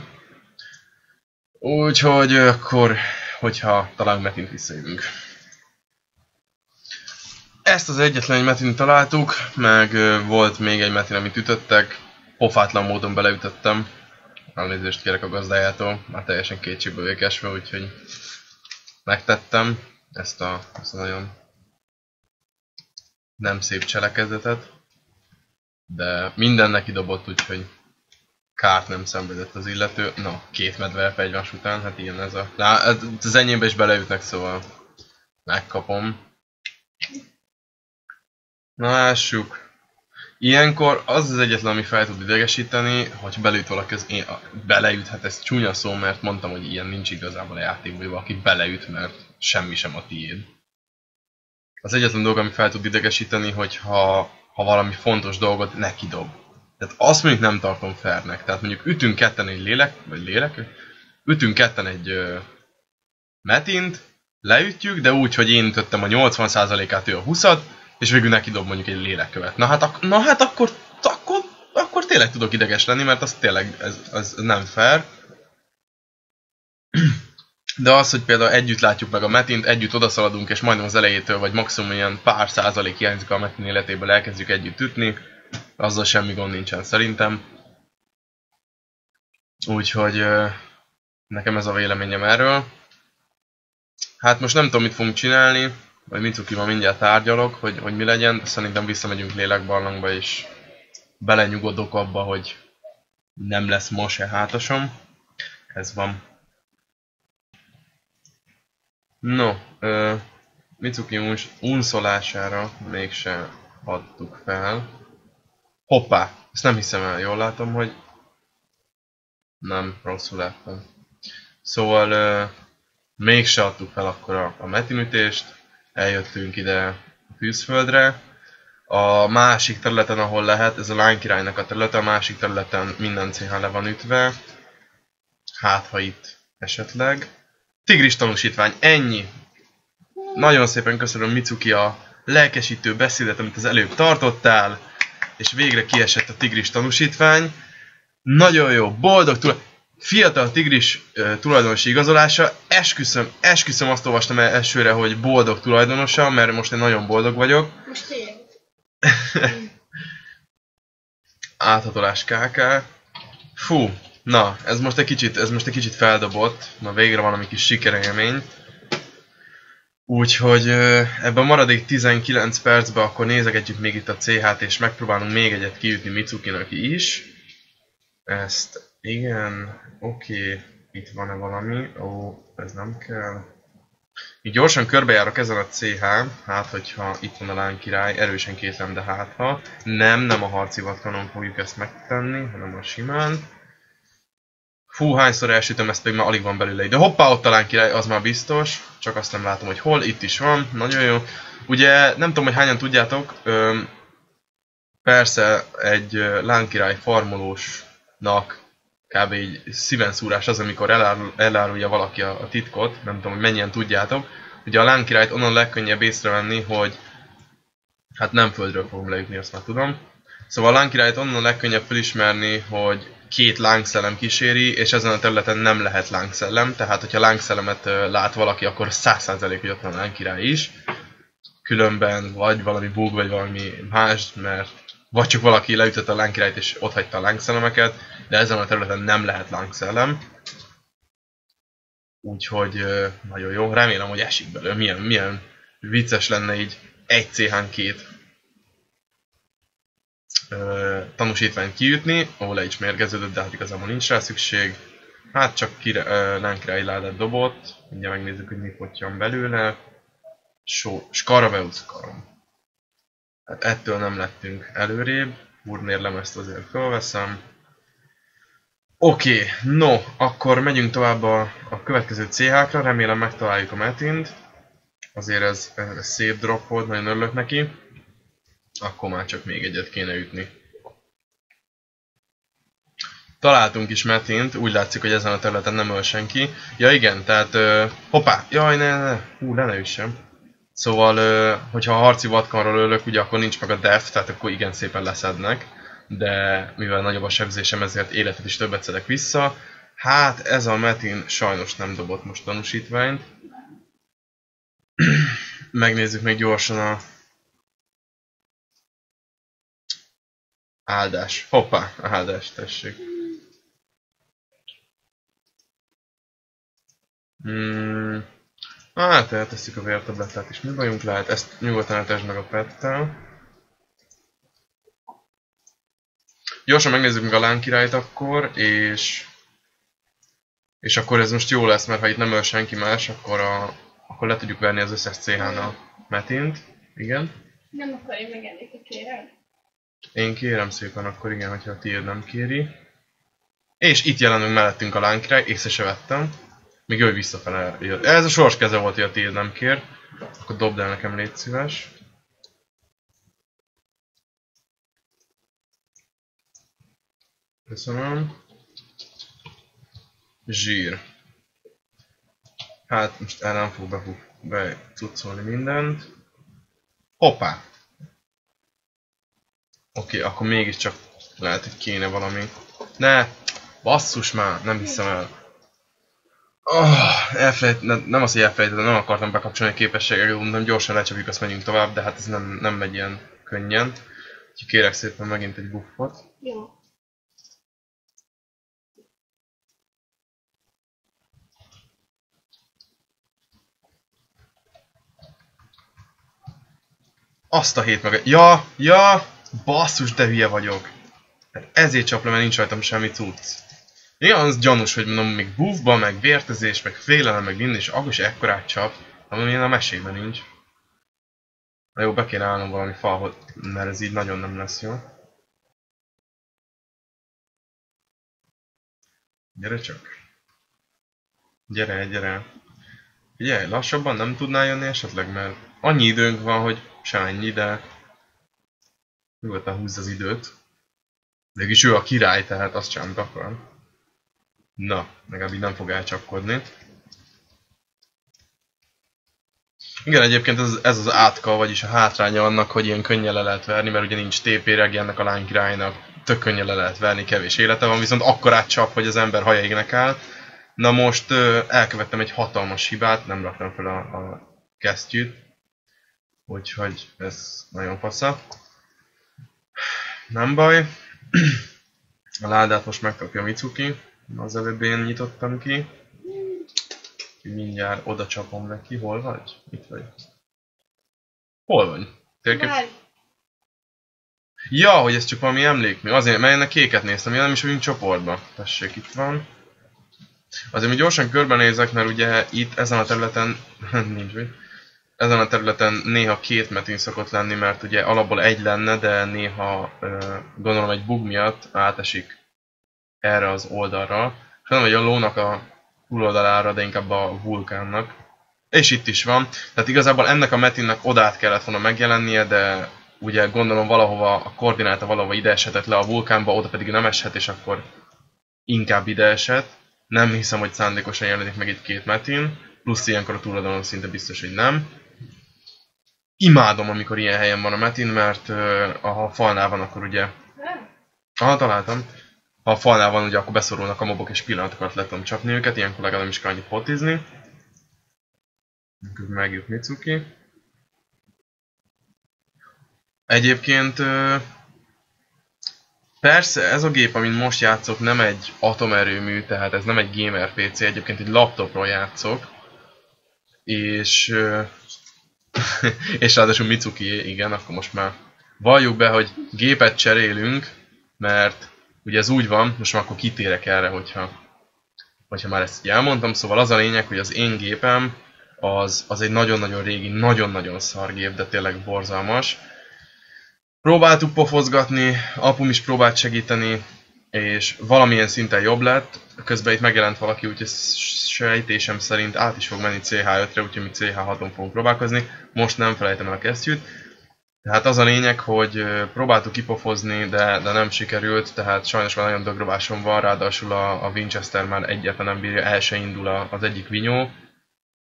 Úgyhogy akkor, hogyha talán metint visszajövünk. Ezt az egyetlen egy metint találtuk, meg volt még egy metin, amit ütöttek. Pofátlan módon beleütöttem. Elnézést kérek a gazdájától, már teljesen kétségbe vagyok esve, úgyhogy megtettem ezt a, ezt a nagyon nem szép cselekedetet. De minden neki dobott, úgyhogy kárt nem szenvedett az illető. Na, két medve egymás után, hát ilyen ez a... Lá, az enyémbe is beleütnek, szóval megkapom. Na, lássuk. Ilyenkor az az egyetlen, ami fel tud idegesíteni, hogy beleüt valaki az én... Beleüt, hát ez csúnya szó, mert mondtam, hogy ilyen nincs igazából a játékban, hogy valaki beleüt, mert semmi sem a tiéd. Az egyetlen dolog, ami fel tud idegesíteni, hogyha ha valami fontos dolgot neki dob. Tehát azt mondjuk nem tartom fairnek. Tehát mondjuk ütünk ketten egy lélek, vagy lélek, ütünk ketten egy uh, metint, leütjük, de úgy, hogy én ütöttem a nyolcvan százalékát, ő a húszat, és végül neki dob mondjuk egy lélekkövet. Na hát, ak na hát akkor, akkor, akkor tényleg tudok ideges lenni, mert az tényleg ez, az nem fair. De az, hogy például együtt látjuk meg a metint, együtt odaszaladunk, és majdnem az elejétől, vagy maximum ilyen pár százalék hiányzik a metin életéből, elkezdjük együtt ütni, azzal semmi gond nincsen szerintem. Úgyhogy nekem ez a véleményem erről. Hát most nem tudom, mit fogunk csinálni, vagy Mitsukival mindjárt tárgyalok, hogy, hogy mi legyen, de szerintem visszamegyünk lélekbarlangba, és belenyugodok abba, hogy nem lesz ma se hátasom. Ez van. No, uh, Mitsuki uns unszolására mégse adtuk fel. Hoppá! Ezt nem hiszem el, jól látom, hogy... Nem, rosszul láttam. Szóval uh, mégse adtuk fel akkor a, a metinütést. Eljöttünk ide a Fűzföldre. A másik területen, ahol lehet, ez a Lánykirálynak a területe, a másik területen minden cé há le van ütve. Hát, ha itt esetleg. Tigris tanúsítvány, ennyi! Nagyon szépen köszönöm, Mitsuki, a lelkesítő beszédet, amit az előbb tartottál, és végre kiesett a tigris tanúsítvány. Nagyon jó, boldog tulajdonos, fiatal tigris uh, tulajdonosi igazolása, esküszöm, esküszöm azt olvastam elsőre, hogy boldog tulajdonosa, mert most én nagyon boldog vagyok. Most én. Áthatolás ká ká. Fú, na, ez most egy kicsit, ez most egy kicsit feldobott, na végre valami kis sikerélmény. Úgyhogy ebben a maradék tizenkilenc percben akkor nézegetjük még itt a cé hát, és megpróbálunk még egyet kiütni Mitsukinak is. Ezt, igen, oké, okay. Itt van-e valami? Ó, ez nem kell. Így gyorsan körbejárok ezen a cé hán, hát hogyha itt van a Lánykirály, erősen kétlem, de hát ha. Nem, nem a harci vatkanon fogjuk ezt megtenni, hanem a simán. Fú, hányszor elsütöm, ezt pedig már alig van belőle. De hoppá, ott a Lánykirály, az már biztos. Csak azt nem látom, hogy hol. Itt is van. Nagyon jó. Ugye, nem tudom, hogy hányan tudjátok. Öm, persze egy Lánykirály farmolósnak kb. Így szívenszúrás az, amikor elárul, elárulja valaki a, a titkot. Nem tudom, hogy mennyien tudjátok. Ugye a Lánykirályt onnan legkönnyebb észrevenni, hogy hát nem földről fogom leütni, azt már tudom. Szóval a Lánykirályt onnan legkönnyebb felismerni, hogy két lángszellem kíséri, és ezen a területen nem lehet lángszellem, tehát hogyha lángszellemet lát valaki, akkor száz százalék, hogy ott van a Lánykirály is. Különben vagy valami bug, vagy valami más, mert vagy csak valaki leütött a Lánykirályt és ott hagyta a lángszellemeket, de ezen a területen nem lehet lángszellem. Úgyhogy nagyon jó, remélem, hogy esik belőle. Milyen, milyen vicces lenne így egy cé hán két tanúsítványt kiütni, ahol le is mérgeződött, de hát igazából nincs rá szükség. Hát csak Lánykirály ládát dobott, mindjárt megnézzük, hogy mi potyan belőle. Skarabeusz karom. Hát ettől nem lettünk előrébb, úrmérlemezt azért felveszem. Oké, okay, no, akkor megyünk tovább a, a következő cé hákra, remélem megtaláljuk a metint. Azért ez, ez szép drop volt, nagyon örülök neki. Akkor már csak még egyet kéne ütni. Találtunk is metint, úgy látszik, hogy ezen a területen nem öl senki. Ja igen, tehát... Uh, hoppá! Jaj, ne, ne, hú, le ne üssem. Szóval, hogyha a harci vadkanról ölök, ugye akkor nincs meg a def, tehát akkor igen szépen leszednek. De mivel nagyobb a sebzésem, ezért életet is többet szedek vissza. Hát ez a Metin sajnos nem dobott most tanúsítványt. Megnézzük még gyorsan a áldás. Hoppá, áldás, tessék. Hmm. Hát eltesszük a vértablettát is, mi bajunk lehet, ezt nyugodtan eltesd meg a pettel. Gyorsan megnézzük meg a lánykirályt akkor, és... És akkor ez most jó lesz, mert ha itt nem öl senki más, akkor, a, akkor le tudjuk verni az összes cé hán a Metint. Igen? Nem akarja megenni, hogy kérem? Én kérem szépen akkor igen, hogyha a tiéd nem kéri. És itt jelenünk mellettünk a lánykirály, észre se vettem. Még ő visszafele jött. Ez a sors keze volt, hogy a tiéd nem kér. Akkor dobd el nekem, légy szíves. Köszönöm. Zsír. Hát most el nem fog be, be cuccolni mindent. Hoppá! Oké, okay, akkor mégiscsak lehet, hogy kéne valami. Ne! Basszus már! Nem hiszem el. Oh, elfelejt, ne, nem az, hogy elfelejtettem, nem akartam bekapcsolni a képességeket, mondom gyorsan lecsapjuk, azt menjünk tovább, de hát ez nem, nem megy ilyen könnyen. Úgyhogy kérek szépen megint egy buffot. Jó. Azt a hét meg... Ja, ja! Basszus, de hülye vagyok. Hát ezért csap le, mert nincs rajtam semmi cucc. Igen, az gyanús, hogy mondom, még buffba, meg vértezés, meg félelem, meg minden, és akkor is ekkorát csap. Ami ilyen a mesében nincs. Na jó, be kéne állnom valami falhoz, mert ez így nagyon nem lesz jó. Gyere csak. Gyere, gyere. Figyelj, lassabban nem tudnál jönni esetleg, mert annyi időnk van, hogy semennyi, de nyugodtan húzz az időt. Mégis ő a király, tehát azt sem akar. Na, legalább így nem fog elcsapkodni. Igen, egyébként ez, ez az átka, vagyis a hátránya annak, hogy ilyen könnyen le lehet verni, mert ugye nincs té pé reg ennek a lánykirálynak, tök könnyen le lehet verni, kevés élete van, viszont akkorát csap, hogy az ember haja égnek áll. Na most ö, elkövettem egy hatalmas hibát, nem raktam fel a, a kesztyűt, úgyhogy ez nagyon fasza. Nem baj, a ládát most megkapja Micuki, az előbb én nyitottam ki. Mindjárt oda csapom neki, hol vagy? Itt vagy. Hol vagy? Térkép... Ja, hogy ez csak valami emlékmű, azért, mert ennek kéket néztem, ja, nem is vagyunk csoportba. Tessék, itt van. Azért mi gyorsan körbenézek, mert ugye itt ezen a területen, nincs mit, ezen a területen néha két metin szokott lenni, mert ugye alapból egy lenne, de néha gondolom egy bug miatt átesik erre az oldalra. És nem, hogy a lónak a túloldalára, de inkább a vulkánnak. És itt is van. Tehát igazából ennek a metinnek odát kellett volna megjelennie, de ugye gondolom valahova a koordináta valahova ide eshetett le a vulkánba, oda pedig nem eshet, és akkor inkább ide esett. Nem hiszem, hogy szándékosan jelenik meg itt két metin, plusz ilyenkor a túloldalon szinte biztos, hogy nem. Imádom, amikor ilyen helyen van a metin, mert uh, ha a falnál van, akkor ugye... Aha, találtam. Ha a falnál van, ugye akkor beszorulnak a mobok, és pillanatok alatt le tudom csapni őket, ilyenkor legalább nem is kell annyit potizni. Megjut Micuki. Egyébként... Uh, Persze, ez a gép, amin most játszok, nem egy atomerőmű, tehát ez nem egy gamer pé cé, egyébként egy laptopról játszok. És... és ráadásul Micuki, igen, akkor most már valljuk be, hogy gépet cserélünk, mert ugye ez úgy van, most már akkor kitérek erre, hogyha, hogyha már ezt így elmondtam, szóval az a lényeg, hogy az én gépem az, az egy nagyon-nagyon régi, nagyon-nagyon szar gép, de tényleg borzalmas. Próbáltuk pofozgatni, apum is próbált segíteni, és valamilyen szinten jobb lett. Közben itt megjelent valaki, úgyhogy sejtésem szerint át is fog menni cé há ötre, úgyhogy mi cé há haton fogunk próbálkozni. Most nem felejtem el a kesztyűt. Tehát az a lényeg, hogy próbáltuk kipofozni, de, de nem sikerült, tehát sajnos már nagyon dögrobásom van, ráadásul a, a Winchester már egyáltalán nem bírja, el se indul az egyik vinyó.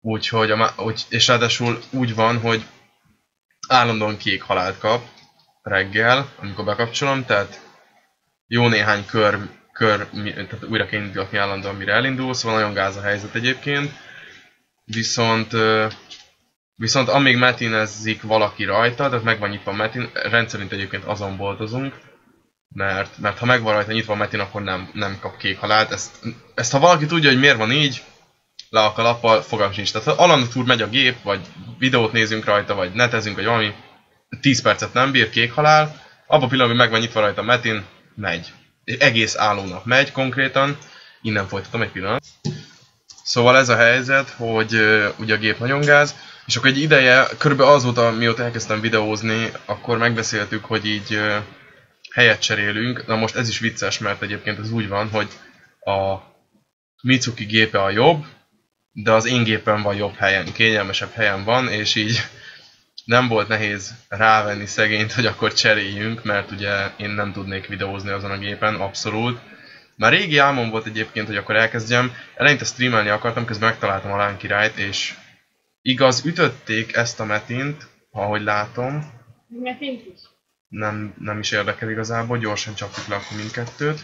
Úgyhogy, a, úgy, és ráadásul úgy van, hogy állandóan kék halált kap reggel, amikor bekapcsolom, tehát jó néhány kör, kör tehát újra kell indulni állandóan, mire elindul, szóval nagyon gáz a helyzet egyébként. Viszont, viszont amíg metinezzik valaki rajta, tehát meg van nyitva a metin, rendszerint egyébként azon boltozunk, mert, mert ha meg van rajta nyitva a metin, akkor nem, nem kap kék halált. Ezt, ezt ha valaki tudja, hogy miért van így, le a kalappal, fogalm sincs. Tehát ha alanatúr megy a gép, vagy videót nézünk rajta, vagy netezünk, vagy valami, tíz percet nem bír kék halál, abban a pillanatban meg van nyitva rajta a metin, megy. És egész állónap megy konkrétan, innen folytatom egy pillanat. Szóval ez a helyzet, hogy uh, ugye a gép nagyon gáz, és akkor egy ideje, körülbelül azóta, mióta elkezdtem videózni, akkor megbeszéltük, hogy így uh, helyet cserélünk. Na most ez is vicces, mert egyébként ez úgy van, hogy a Mitsuki gépe a jobb, de az én gépen van jobb helyen, kényelmesebb helyen van, és így nem volt nehéz rávenni szegényt, hogy akkor cseréljünk, mert ugye én nem tudnék videózni azon a gépen, abszolút. Már régi álmom volt egyébként, hogy akkor elkezdjem. Eleinte streamelni akartam, közben megtaláltam a Lán királyt, és igaz, ütötték ezt a metint, ahogy látom. Metint is? Nem, nem is érdekel igazából, gyorsan csapjuk le akkor mindkettőt.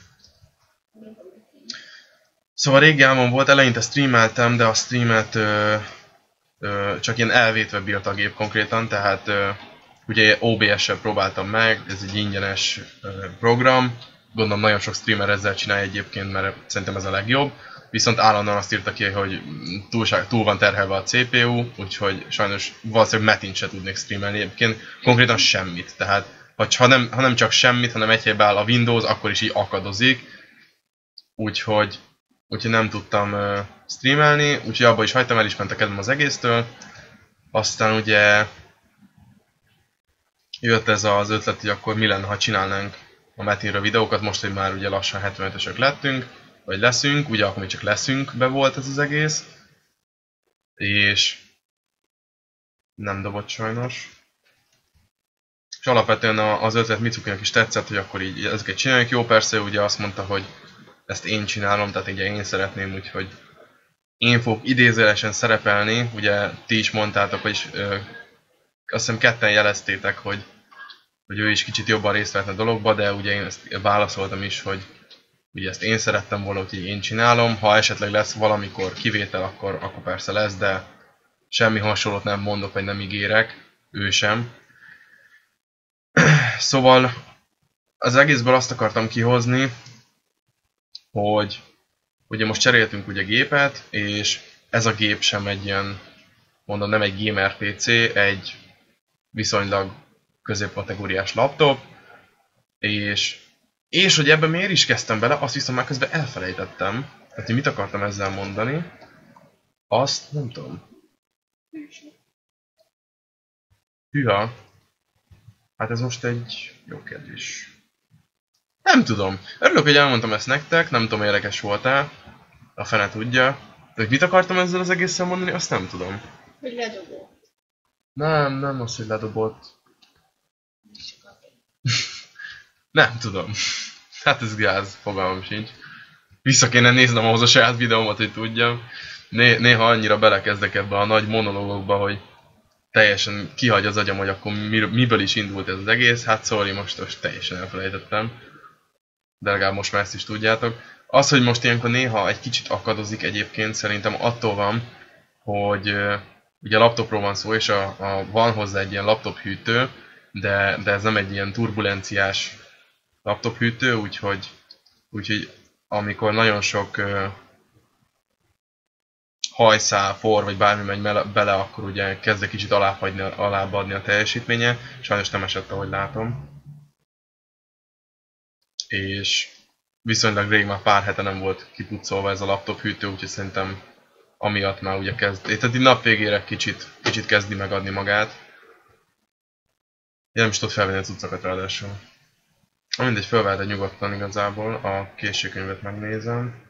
Szóval régi álmom volt, eleinte streameltem, de a streamet ö, ö, csak ilyen elvétve bírt a gép konkrétan, tehát ö, ugye o bé es-sel próbáltam meg, ez egy ingyenes ö, program. Gondolom nagyon sok streamer ezzel csinálja egyébként, mert szerintem ez a legjobb. Viszont állandóan azt írta ki, hogy túlság, túl van terhelve a cé pé u, úgyhogy sajnos valószínűleg metint se tudnék streamelni egyébként. Konkrétan semmit. Tehát ha nem, ha nem csak semmit, hanem egy helyben áll a Windows, akkor is így akadozik. Úgyhogy, úgyhogy nem tudtam uh, streamelni, úgyhogy abba is hagytam, el is ment a kedvem az egésztől. Aztán ugye jött ez az ötlet, hogy akkor mi lenne, ha csinálnánk a metinről videókat, most, hogy már ugye lassan hetvenötösök lettünk, vagy leszünk, ugye akkor még csak leszünk be volt ez az egész. És nem dobott sajnos. És alapvetően az ötlet Mitsukinak is tetszett, hogy akkor így ezeket csináljuk. Jó, persze ugye azt mondta, hogy ezt én csinálom, tehát ugye én szeretném, úgyhogy én fogok idézőjelesen szerepelni. Ugye ti is mondtátok, hogy ö, azt hiszem ketten jeleztétek, hogy hogy ő is kicsit jobban részt vehetne a dologba, de ugye én ezt válaszoltam is, hogy ugye ezt én szerettem volna, hogy én csinálom. Ha esetleg lesz valamikor kivétel, akkor, akkor persze lesz, de semmi hasonlót nem mondok, vagy nem ígérek, ő sem. Szóval az egészből azt akartam kihozni, hogy ugye most cseréltünk ugye gépet, és ez a gép sem egy ilyen, mondom, nem egy gamer pé cé, egy viszonylag középkategóriás laptop, és, és hogy ebben miért is kezdtem bele, azt viszont már közben elfelejtettem. Tehát, hogy mit akartam ezzel mondani, azt nem tudom. Hűha. Hát ez most egy jó kérdés. Nem tudom. Örülök, hogy elmondtam ezt nektek, nem tudom, érdekes volt-e. A fene tudja. De mit akartam ezzel az egészen mondani, azt nem tudom. Hogy ledobott. Nem, nem az, hogy ledobott. Nem tudom. Hát ez gáz, fogalmam sincs. Vissza kéne néznem ahhoz a saját videómat, hogy tudjam. Né néha annyira belekezdek ebbe a nagy monológokba, hogy teljesen kihagy az agyam, hogy akkor miből is indult ez az egész. Hát sorry, most, most teljesen elfelejtettem. De legalább most már ezt is tudjátok. Az, hogy most ilyenkor néha egy kicsit akadozik egyébként, szerintem attól van, hogy ugye laptopról van szó, és a, a, van hozzá egy ilyen laptop hűtő, de, de ez nem egy ilyen turbulenciás laptop hűtő, úgyhogy, úgyhogy amikor nagyon sok uh, hajszál, for vagy bármi megy bele, akkor ugye kezd egy kicsit alábbadni, alábbadni a teljesítménye. Sajnos nem esett, ahogy látom. És viszonylag rég, már pár hete nem volt kipucolva ez a laptop hűtő, úgyhogy szerintem amiatt már ugye kezd, tehát így nap végére kicsit, kicsit kezdi megadni magát. Én nem is tudod felvenni a cuccokat ráadásul. Mindegy, felveheted nyugodtan igazából, a készségkönyvet megnézem.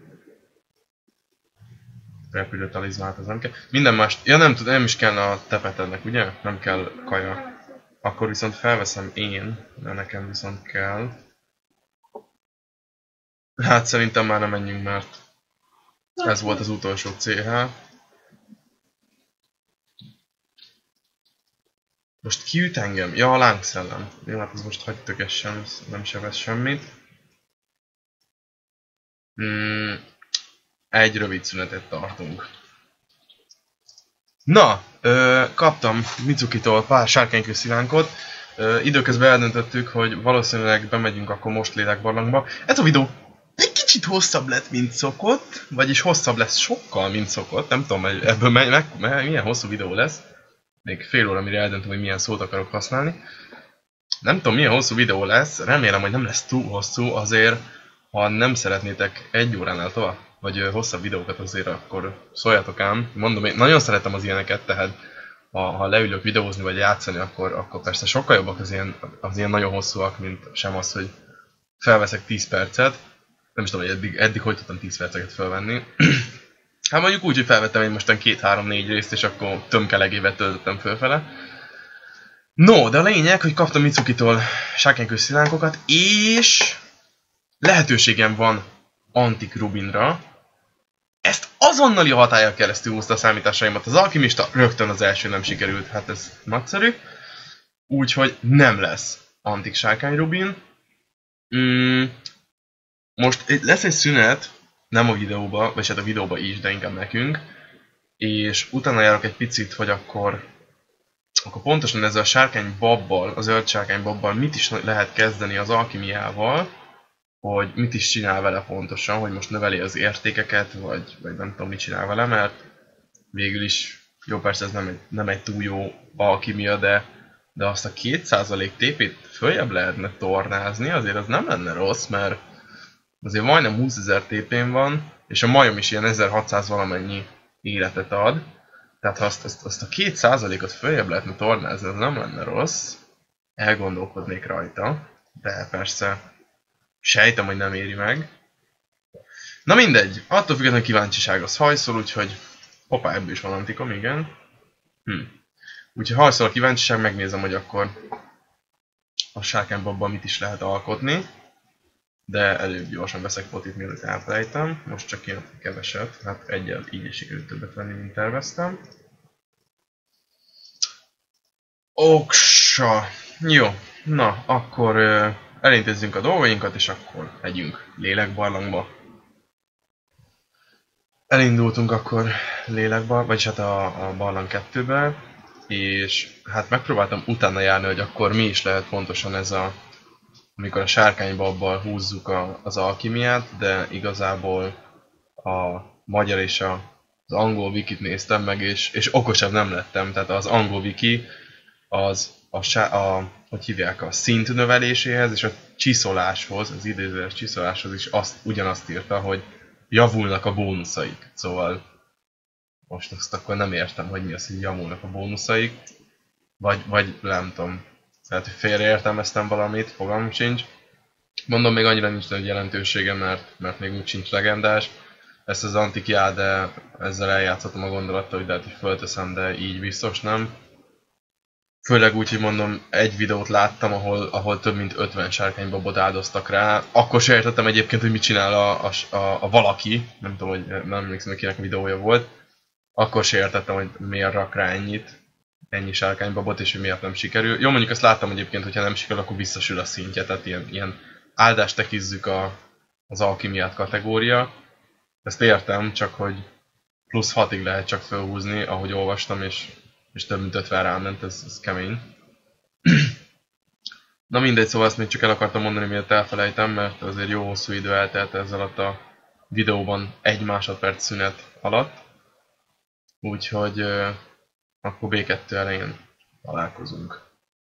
Repülő talizmát, az nem kell. Minden más, ja nem tud, nem is kell a tepetednek, ugye? Nem kell kaja. Akkor viszont felveszem én, de nekem viszont kell. Hát szerintem már nem menjünk, mert ez volt az utolsó cé há. Most kiüt engem? Ja, a lángszellem. Jó, hát ez most hagyjuk, ez sem, nem sebez semmit. Hmm, egy rövid szünetet tartunk. Na, ö, kaptam Mitsukitól pár sárkánykőszilánkot. Ö, időközben eldöntöttük, hogy valószínűleg bemegyünk akkor most lélekbarlangba. Ez a videó egy kicsit hosszabb lett, mint szokott, vagyis hosszabb lesz sokkal, mint szokott. Nem tudom, hogy ebből meg, meg, meg, milyen hosszú videó lesz. Még fél óra, mire eldöntöm, hogy milyen szót akarok használni. Nem tudom, milyen hosszú videó lesz, remélem, hogy nem lesz túl hosszú, azért, ha nem szeretnétek egy óránál tovább, vagy hosszabb videókat azért, akkor szóljatok ám. Mondom, én nagyon szeretem az ilyeneket, tehát ha, ha leülök videózni vagy játszani, akkor, akkor persze sokkal jobbak az ilyen, az ilyen nagyon hosszúak, mint sem az, hogy felveszek tíz percet. Nem is tudom, hogy eddig, eddig hogy tudtam tíz perceket felvenni. Hát mondjuk úgy, hogy felvettem én mostan két-három-négy részt, és akkor tömkelegével töltöttem fölfele. No, de a lényeg, hogy kaptam Mitsukitól sárkánykőszilánkokat, és lehetőségem van Antik Rubinra. Ezt azonnali hatállyal keresztül húzta a számításaimat az alkimista, rögtön az első nem sikerült, hát ez nagyszerű. Úgyhogy nem lesz Antik Sárkány Rubin. Mm, most lesz egy szünet, nem a videóba, vagy hát a videóba is, de inkább nekünk. És utána járok egy picit, hogy akkor, akkor pontosan ezzel a sárkány babbal, az zöld sárkány babbal mit is lehet kezdeni az alkimiával, hogy mit is csinál vele pontosan, hogy most növeli az értékeket, vagy, vagy nem tudom mit csinál vele, mert végül is, jó persze ez nem egy, nem egy túl jó alkimia, de, de azt a két százalék té pét följebb lehetne tornázni, azért az nem lenne rossz, mert azért majdnem húszezer té pén van, és a majom is ilyen ezerhatszáz valamennyi életet ad. Tehát ha azt, azt, azt a két százalékot följebb lehetne tornázni, az nem lenne rossz. Elgondolkodnék rajta, de persze sejtem, hogy nem éri meg. Na mindegy, attól függetlenül kíváncsiság az hajszol, úgyhogy hoppá, ebből is van antikom, igen. Hm. Úgyhogy hajszol a kíváncsiság, megnézem, hogy akkor a sárkánybabban mit is lehet alkotni. De előbb gyorsan veszek potit, mielőtt elfelejtem. Most csak ilyen keveset, hát egyel így is sikerült többet venni, mint terveztem. Oksa! Jó, na, akkor uh, elintézzünk a dolgainkat, és akkor megyünk lélekbarlangba. Elindultunk akkor lélekbarlangba, vagyis hát a, a barlang kettőbe, és hát megpróbáltam utána járni, hogy akkor mi is lehet pontosan ez a, amikor a sárkánybabbal húzzuk a, az alkimiát, de igazából a magyar és a, az angol wikit néztem meg, és, és okosabb nem lettem. Tehát az angol wiki az a, a, hogy hívják, a szint növeléséhez és a csiszoláshoz, az idézőes csiszoláshoz is azt, ugyanazt írta, hogy javulnak a bónuszaik. Szóval most azt akkor nem értem, hogy mi az, hogy javulnak a bónuszaik. Vagy, vagy nem tudom. Tehát, hogy félreértelmeztem valamit, fogalmam sincs. Mondom, még annyira nincs nagy jelentősége, mert, mert még úgy sincs legendás. Ezt az antikjá, de ezzel eljátszottam a gondolattal, hogy lehet, hogy fölteszem, de így biztos nem. Főleg úgy, hogy mondom, egy videót láttam, ahol, ahol több mint ötven sárkánybabot áldoztak rá. Akkor se értettem egyébként, hogy mit csinál a, a, a, a valaki. Nem tudom, hogy nem emlékszem, kinek videója volt. Akkor se értettem, hogy miért rak rá ennyit. Ennyi sárkánybabot, és hogy miért nem sikerül. Jó, mondjuk azt láttam egyébként, hogy ha nem sikerül, akkor visszasül a szintje, tehát ilyen, ilyen áldást tekizzük a, az alkimiát kategória. Ezt értem, csak hogy plusz hatig lehet csak felhúzni, ahogy olvastam, és, és több mint ötven ráment, ez, ez kemény. Na mindegy, szóval ezt még csak el akartam mondani, miért elfelejtem, mert azért jó hosszú idő eltelt ezzel alatt a videóban egy másodperc szünet alatt. Úgyhogy akkor bé kettő elején találkozunk.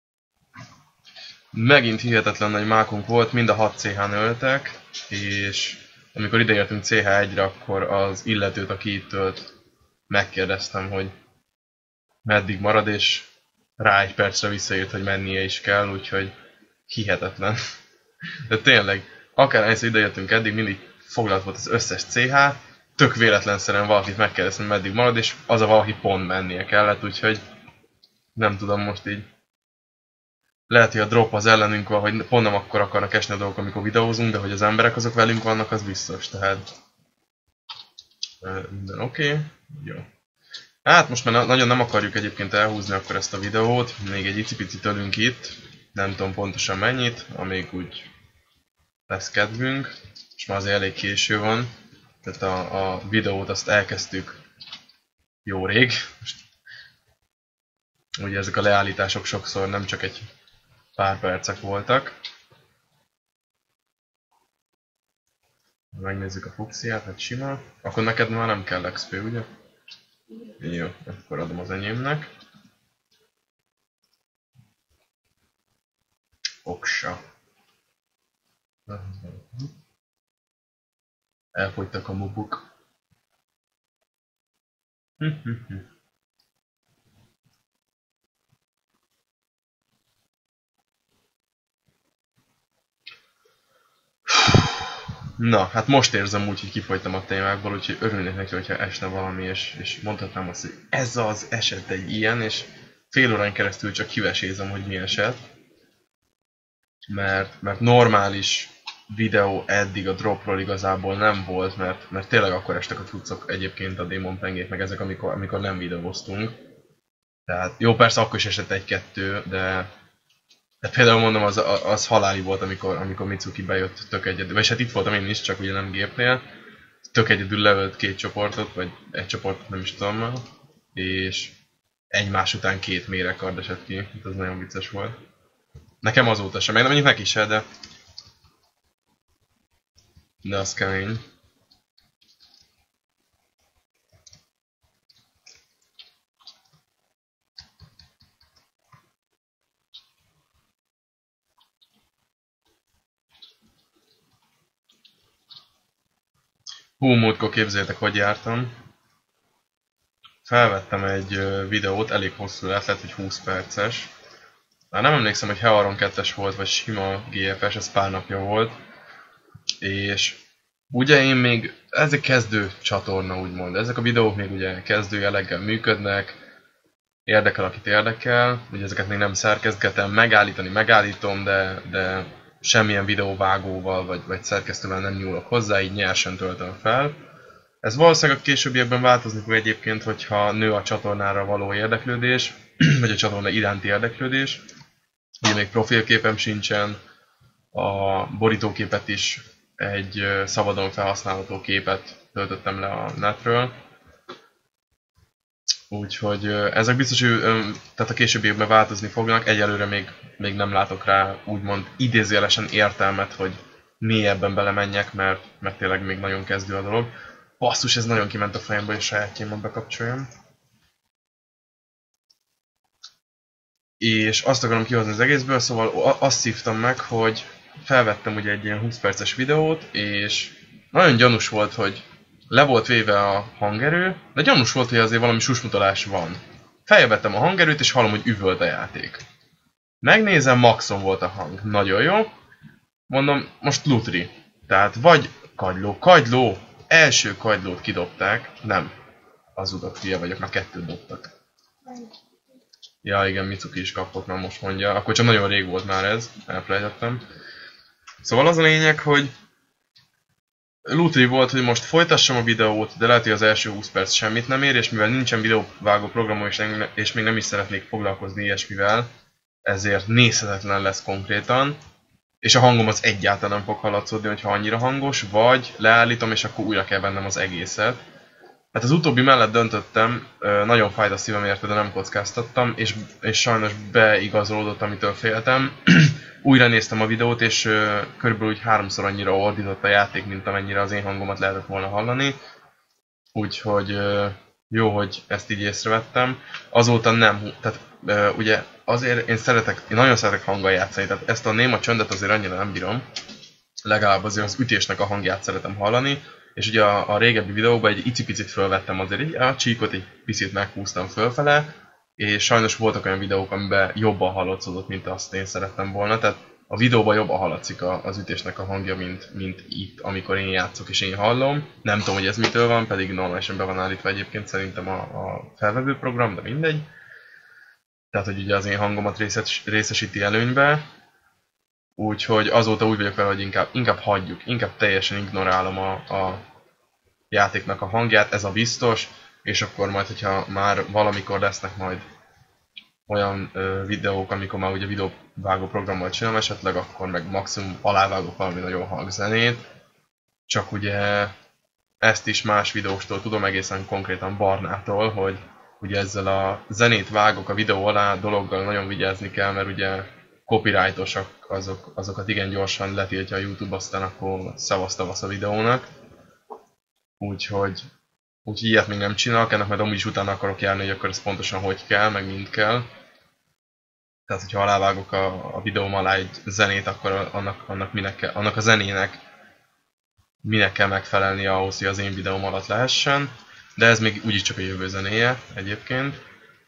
Megint hihetetlen nagy mákunk volt, mind a hat cé hán öltek, és amikor ideértünk cé há egyre, akkor az illetőt, aki itt ölt, megkérdeztem, hogy meddig marad, és rá egy percre visszaírt, hogy mennie is kell, úgyhogy hihetetlen. De tényleg, akárhányszor ideértünk eddig, mindig foglalt volt az összes cé há, tök véletlenszerűen valakit megkérdeztem, meddig marad, és az a valaki pont mennie kellett, úgyhogy nem tudom most így. Lehet, hogy a drop az ellenünk van, hogy pont nem akkor akarnak esni a dolgok, amikor videózunk, de hogy az emberek azok velünk vannak, az biztos, tehát minden oké. Okay. Jó. Hát most már nagyon nem akarjuk egyébként elhúzni akkor ezt a videót, még egy icipicit ölünk itt, nem tudom pontosan mennyit, amíg úgy lesz kedvünk, és már azért elég késő van, tehát a, a videót azt elkezdtük jó rég. Ugye ezek a leállítások sokszor nem csak egy pár percek voltak. Megnézzük a fuxiát, hát sima. Akkor neked már nem kell exp, ugye? Jó, akkor adom az enyémnek. Oksa. Elfogytak a mobuk. Na, hát most érzem úgy, hogy kifogytam a témákból, úgyhogy örülnék neki, hogyha esne valami, és, és mondhatnám azt, hogy ez az eset egy ilyen, és fél órán keresztül csak kivesézem, hogy mi eset. Mert, mert normális videó eddig a dropról igazából nem volt, mert, mert tényleg akkor estek a cuccok egyébként a Demon Pengék, meg ezek, amikor, amikor nem videóztunk. Tehát jó, persze akkor is esett egy-kettő, de hát például mondom, az, az haláli volt, amikor, amikor Mitsuki bejött tök egyedül, vagy hát itt voltam én is, csak ugye nem gépnél. Tök egyedül leölt két csoportot, vagy egy csoportot, nem is tudom, és egymás után két mérekard esett ki, ez nagyon vicces volt. Nekem azóta sem, meg nem mondjuk neki se, de... De az kemény. Hú, múltkor képzeljétek, hogy jártam. Felvettem egy videót, elég hosszú lett, lehet, hogy húsz perces. Már nem emlékszem, hogy Hearon kettes volt, vagy sima gé ef es, ez pár napja volt. És ugye én még, ez egy kezdő csatorna úgymond, ezek a videók még ugye kezdő jelleggel működnek, érdekel, akit érdekel, ugye ezeket még nem szerkesztgetem, megállítani megállítom, de, de semmilyen videóvágóval vagy, vagy szerkesztővel nem nyúlok hozzá, így nyersen töltöm fel. Ez valószínűleg a későbbiekben változni fog egyébként, hogyha nő a csatornára való érdeklődés, vagy a csatorna iránti érdeklődés. Ugye még profilképem sincsen, a borítóképet is egy szabadon felhasználható képet töltöttem le a netről. Úgyhogy ezek biztos, hogy tehát a későbbiekben változni fognak, egyelőre még, még nem látok rá úgymond idézőjelesen értelmet, hogy mélyebben belemenjek, mert, mert tényleg még nagyon kezdő a dolog. Basszus, ez nagyon kiment a fejembe, és sajátjémat bekapcsoljam. És azt akarom kihozni az egészből, szóval azt szívtam meg, hogy felvettem ugye egy ilyen húsz perces videót, és nagyon gyanús volt, hogy le volt véve a hangerő, de gyanús volt, hogy azért valami susmutolás van. Feljövettem a hangerőt, és hallom, hogy üvölt a játék. Megnézem, maxon volt a hang. Nagyon jó. Mondom, most lutri. Tehát vagy kagyló, kagyló, első kagylót kidobták. Nem. Hazudok, hülye vagyok, már kettőt dobtak. Ja igen, Mitsuki is kapott, már most mondja. Akkor csak nagyon rég volt már ez, elfelejtettem. Szóval az a lényeg, hogy lutri volt, hogy most folytassam a videót, de lehet, hogy az első húsz perc semmit nem ér, és mivel nincsen videóvágó programom, és, és még nem is szeretnék foglalkozni ilyesmivel, ezért nézhetetlen lesz konkrétan, és a hangom az egyáltalán nem fog hallatszódni, hogyha annyira hangos, vagy leállítom, és akkor újra kell vennem az egészet. Hát az utóbbi mellett döntöttem, nagyon fájt a szívem érte, de nem kockáztattam, és, és sajnos beigazolódott, amitől féltem. Újra néztem a videót, és körülbelül úgy háromszor annyira ordított a játék, mint amennyire az én hangomat lehetett volna hallani. Úgyhogy jó, hogy ezt így észrevettem. Azóta nem, tehát ugye azért én szeretek, én nagyon szeretek hanggal játszani, tehát ezt a néma csöndet azért annyira nem bírom. Legalább azért az ütésnek a hangját szeretem hallani. És ugye a, a régebbi videóban egy icipicit fölvettem azért így, a csíkot egy picit meghúztam fölfele, és sajnos voltak olyan videók, amiben jobban hallatszódott, mint azt én szerettem volna. Tehát a videóban jobban hallatszik az ütésnek a hangja, mint, mint itt, amikor én játszok és én hallom. Nem tudom, hogy ez mitől van, pedig normálisan be van állítva egyébként szerintem a, a felvevő program, de mindegy. Tehát, hogy ugye az én hangomat részes, részesíti előnybe. Úgyhogy azóta úgy vagyok vele, hogy inkább, inkább hagyjuk, inkább teljesen ignorálom a, a játéknak a hangját, ez a biztos. és akkor majd, hogyha már valamikor lesznek majd olyan ö, videók, amikor már ugye videóvágó programmal csinálom esetleg, akkor meg maximum alávágok valami nagyon halk zenét. Csak ugye ezt is más videóstól tudom, egészen konkrétan Barnától, hogy ugye ezzel a zenét vágok a videó alá dologgal nagyon vigyázni kell, mert ugye copyrightosak, azok, azokat igen gyorsan letiltja a YouTube, aztán akkor szavaz-tavasz a videónak. Úgyhogy, úgyhogy ilyet még nem csinálok, ennek majd amúgy is utána akarok járni, hogy akkor ez pontosan hogy kell, meg mind kell. Tehát, hogyha alávágok a, a videóm alá egy zenét, akkor annak, annak, minek kell, annak a zenének minek kell megfelelni ahhoz, hogy az én videóm alatt lehessen. De ez még úgyis csak a jövő zenéje egyébként.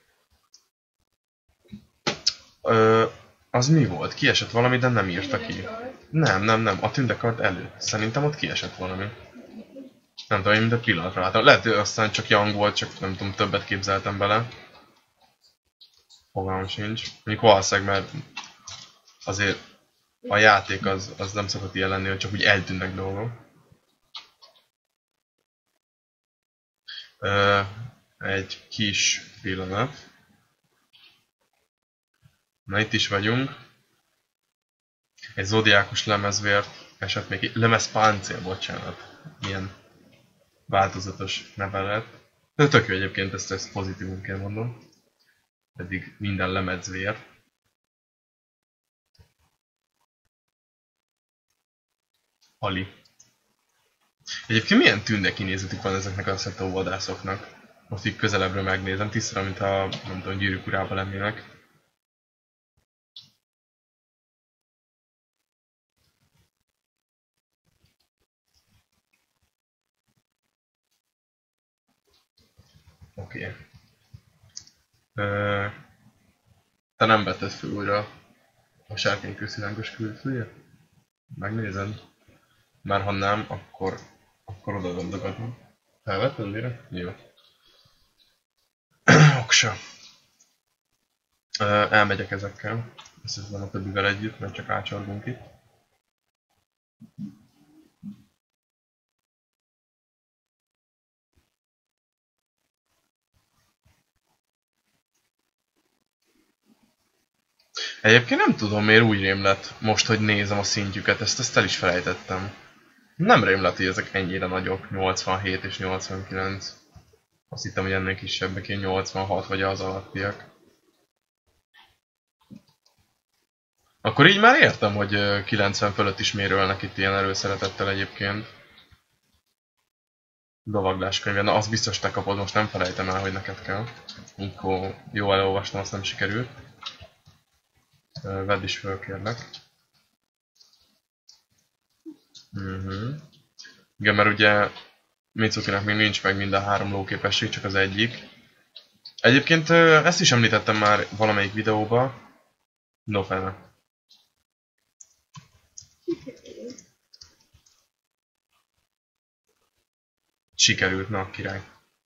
Ö, az mi volt? Kiesett valami, de nem írta ki. Nem, nem, nem. A tündekart előtt. Szerintem ott kiesett valami. Nem tudom, én minden pillanatra láttam. Lehet, hogy aztán csak Young volt, csak nem tudom, többet képzeltem bele. Fogalmam sincs. Mondjuk valószínűleg, mert azért a játék az, az nem szokott ilyen lenni, hogy csak úgy eltűnnek dolgok. Ö, egy kis pillanat. Na, itt is vagyunk. Egy zodiákos lemezvért esett még egy lemezpáncél, bocsánat. Ilyen változatos neve lett. De tök jó egyébként, ezt, ezt pozitívunként mondom. Pedig minden lemezvér. Ali. Egyébként milyen tünde kinézetük van ezeknek a szettóvadászoknak? Most így közelebbről megnézem, tisztára, mintha nem tudom, Gyűrűk urában lennének. Oké. Okay. Te nem vetted fel újra a sárkánykőszilánkos külfülje? Megnézed? Már ha nem, akkor, akkor oda dondogatom. Felvetted újra? Jó. Oksa. Elmegyek ezekkel. Összeszedem a többivel együtt, mert csak ácsorgunk itt. Egyébként nem tudom, miért úgy rém lett most, hogy nézem a szintjüket, ezt, ezt el is felejtettem. Nem rém lett, hogy ezek ennyire nagyok, nyolcvanhét és nyolcvankilenc. Azt hittem, hogy ennél kisebbek, ilyen nyolcvanhat vagy az alattiak. Akkor így már értem, hogy kilencven fölött is mérölnek itt ilyen előszeretettel egyébként. Lovagláskönyvben, na azt biztos te kapod, most nem felejtem el, hogy neked kell. Amikor jó elolvastam, azt nem sikerült. Vedd is föl, kérlek. Uh-huh. Igen, mert ugye Mitsukinak még nincs meg mind a három lóképesség, csak az egyik. Egyébként ezt is említettem már valamelyik videóban. No fene. Sikerült, na király.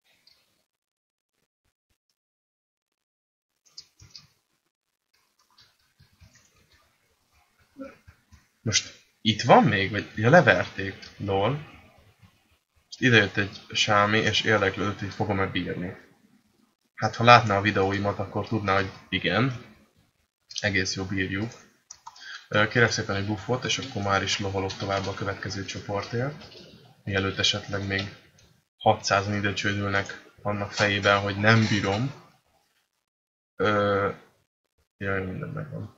Most itt van még? Vagy ja, leverték? Lol. Most idejött egy sámi és érdeklődött, hogy fogom-e bírni. Hát ha látná a videóimat, akkor tudná, hogy igen. Egész jó bírjuk. Kérek szépen egy buffot, és akkor már is loholok tovább a következő csoportért. Mielőtt esetleg még hatszázan ide csődülnek annak fejében, hogy nem bírom. Ö... Jaj, minden megvan.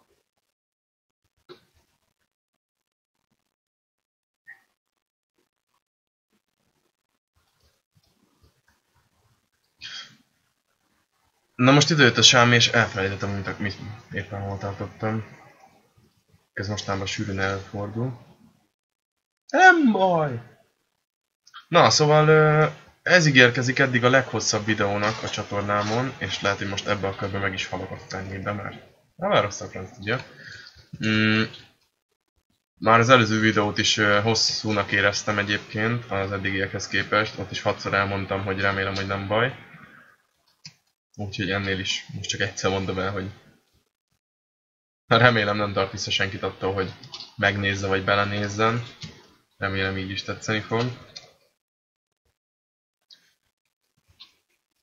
Na most időjött a sámi, és elfelejtettem, mint mit éppen hol tartottam. Ez mostanában sűrűn előfordul. Nem baj! Na, szóval ez ígérkezik eddig a leghosszabb videónak a csatornámon, és lehet, hogy most ebbe a körbe meg is halok a fenyébe, mert nem már rosszabb nem tudja. Mm. Már az előző videót is hosszúnak éreztem egyébként az eddigiekhez képest, ott is hatszor elmondtam, hogy remélem, hogy nem baj. Úgyhogy ennél is most csak egyszer mondom el, hogy remélem nem tart vissza senkit attól, hogy megnézze vagy belenézzen. Remélem így is tetszeni fog.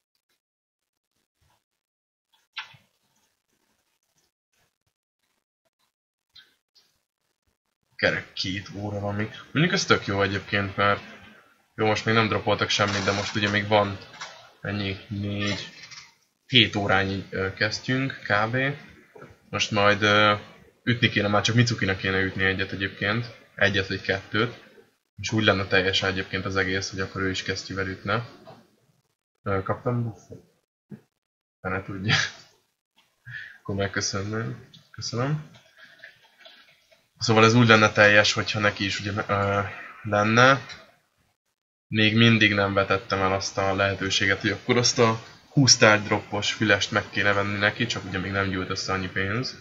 kerek két óra van még. Mondjuk ez tök jó egyébként, mert jó, most még nem dropoltak semmit, de most ugye még van ennyi, négy, hét órányi kezdjünk kb. Most majd uh, ütni kéne, már csak Mitsukinak kéne ütni egyet egyébként, egyet vagy kettőt. És úgy lenne teljesen egyébként az egész, hogy akkor ő is kesztyűvel ütne. Uh, kaptam buffot? Ne tudja. Akkor megköszönöm. Köszönöm. Szóval ez úgy lenne teljes, hogyha neki is ugye uh, lenne. Még mindig nem vetettem el azt a lehetőséget, hogy akkor azt a húsz tárgy droppos fülest meg kéne venni neki, csak ugye még nem gyűlt össze annyi pénz.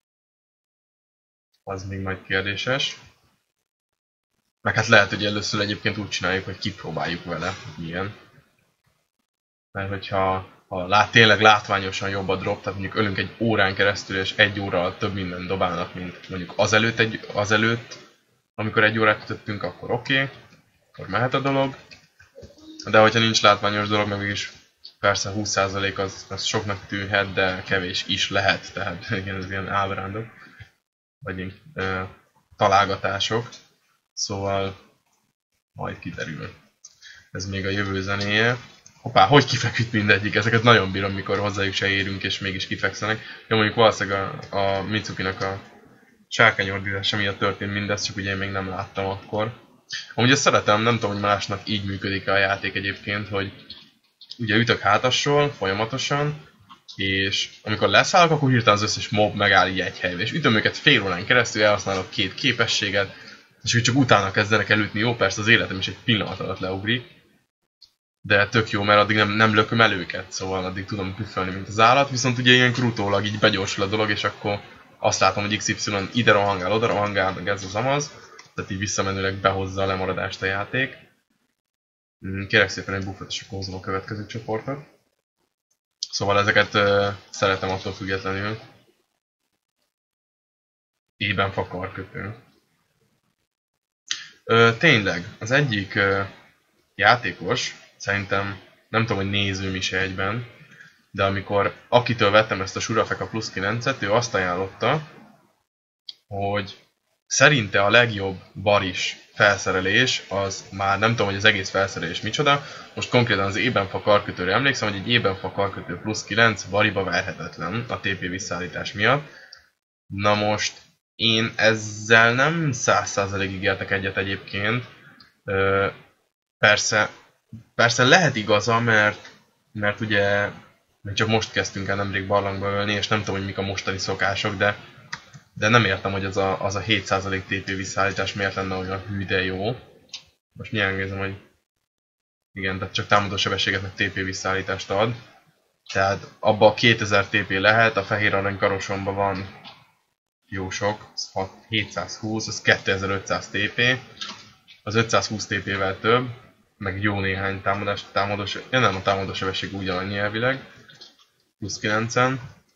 Az még majd kérdéses. Meg hát lehet, hogy először egyébként úgy csináljuk, hogy kipróbáljuk vele, hogy milyen. Mert hogyha ha lát, tényleg látványosan jobb a drop, tehát mondjuk ölünk egy órán keresztül, és egy óra alatt több minden dobálnak, mint mondjuk azelőtt, egy, azelőtt amikor egy órát ütöttünk, akkor oké, okay, akkor mehet a dolog. De hogyha nincs látványos dolog, meg is persze húsz százalék az, az soknak tűnhet, de kevés is lehet, tehát igen, ez ilyen ábrándok, vagy ilyen e, találgatások. Szóval majd kiderül. Ez még a jövő zenéje. Hoppá, hogy kifeküdt mindegyik, ezeket nagyon bírom, mikor hozzájuk se érünk és mégis kifekszenek. Jó, mondjuk valószínűleg a, a Mitsukinak a sárkányordítása miatt történt mindez, csak ugye én még nem láttam akkor. Amúgy ezt szeretem, nem tudom, hogy másnak így működik a játék egyébként, hogy ugye ütök hátasról folyamatosan, és amikor leszállok, akkor hirtelen az összes mob megáll így egy helyben, és ütöm őket fél órán keresztül, elhasználok két képességet, és úgy csak utána kezdenek elütni. Jó, persze az életem is egy pillanat alatt leugrik, de tök jó, mert addig nem, nem lököm el őket, szóval addig tudom püffelni, mint az állat, viszont ugye ilyenkor utólag így begyorsul a dolog, és akkor azt látom, hogy iksz ipszilon ide rohangál, oda rohangál, meg ez az amaz, tehát így visszamenőleg behozza a lemaradást a játék. Kérek szépen egy buffot, és akkor hozom a következő csoportot. Szóval ezeket uh, szeretem attól függetlenül. Ében fakarkötő. Uh, tényleg, az egyik uh, játékos, szerintem nem tudom, hogy nézőm is egyben, de amikor akitől vettem ezt a Surafeka plusz kilencet, ő azt ajánlotta, hogy szerinte a legjobb baris felszerelés az már nem tudom, hogy az egész felszerelés micsoda. Most konkrétan az ébenfa karkötőre emlékszem, hogy egy ébenfa karkötő plusz kilenc bariba verhetetlen a té pé visszaállítás miatt. Na most én ezzel nem száz százalékig értek egyet egyébként. Ö, persze, persze lehet igaza, mert, mert ugye még csak most kezdtünk el nemrég barlangba ölni, és nem tudom, hogy mik a mostani szokások, de De nem értem, hogy az a, az a hét százalék té pé visszaállítás miért lenne olyan hű, de jó. Most nyilván nézem, hogy igen, tehát csak támadó sebességet meg té pé visszaállítást ad. Tehát abba a kétezer té pé lehet, a fehér arany karosomban van jó sok, az hétszázhúsz, az kétezer-ötszáz té pé. Az ötszázhúsz té pével több, meg jó néhány támadás, támadós, ja nem, a támadó sebesség ugyanannyi elvileg. Plusz kilencen.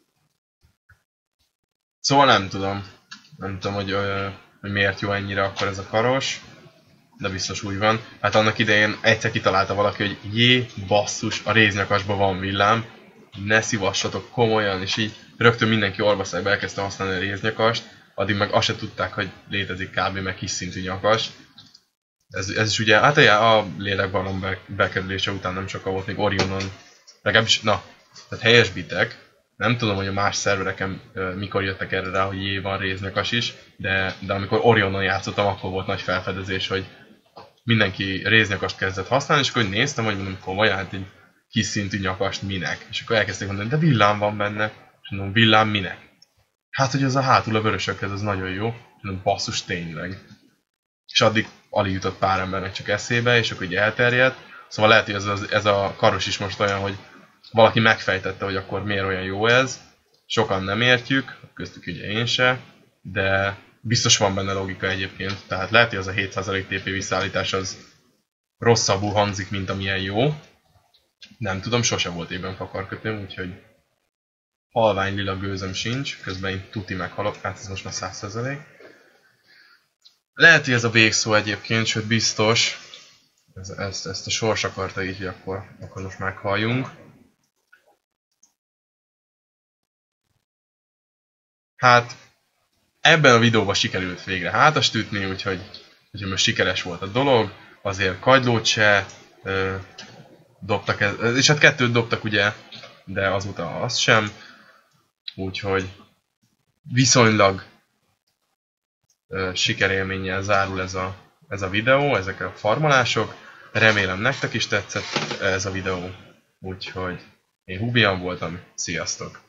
Szóval nem tudom, nem tudom, hogy, hogy miért jó ennyire akkor ez a karos, de biztos úgy van. Hát annak idején egyszer kitalálta valaki, hogy jé, basszus, a réznyakasban van villám, ne szívassatok komolyan, és így rögtön mindenki orvaszágba elkezdte használni a réznyakast, addig meg azt se tudták, hogy létezik kb. Meg kis szintű nyakas. Ez, ez is ugye, hát a lélekballon bekerülése után nem sokkal volt még Orionon, legalábbis, na, tehát helyesbitek. Nem tudom, hogy a más szervereken uh, mikor jöttek erre rá, hogy jé, van réznyakas is, de, de amikor Orionon játszottam, akkor volt nagy felfedezés, hogy mindenki réznyakast kezdett használni, és akkor néztem, hogy mondom, komolyan, hát egy kis szintű nyakast minek. És akkor elkezdték mondani, de villám van benne. És mondom, villám minek? Hát, hogy az a hátul a vörösökhez, az nagyon jó. És mondom, basszus, tényleg. És addig alig jutott pár embernek csak eszébe, és akkor így elterjedt. Szóval lehet, hogy ez, az, ez a karos is most olyan, hogy valaki megfejtette, hogy akkor miért olyan jó ez. Sokan nem értjük, köztük ugye én se, de biztos van benne logika egyébként. Tehát lehet, hogy az a hét százalék té pé visszaállítás az rosszabbul hangzik, mint amilyen jó. Nem tudom, sose volt ében fakarkötőm, úgyhogy halvány lila gőzöm sincs, közben én tuti meghalok, hát ez most már száz százalék. Lehet, hogy ez a végszó egyébként, sőt biztos, ez, ezt, ezt a sors akarta így, hogy akkor, akkor most meghalljunk. Hát ebben a videóban sikerült végre hátast ütni, úgyhogy, úgyhogy most sikeres volt a dolog. Azért kagylót se ö, dobtak, ez, és hát kettőt dobtak ugye, de azóta azt sem. Úgyhogy viszonylag ö, sikerélménnyel zárul ez a, ez a videó, ezek a farmolások. Remélem nektek is tetszett ez a videó, úgyhogy én Hubian voltam, sziasztok!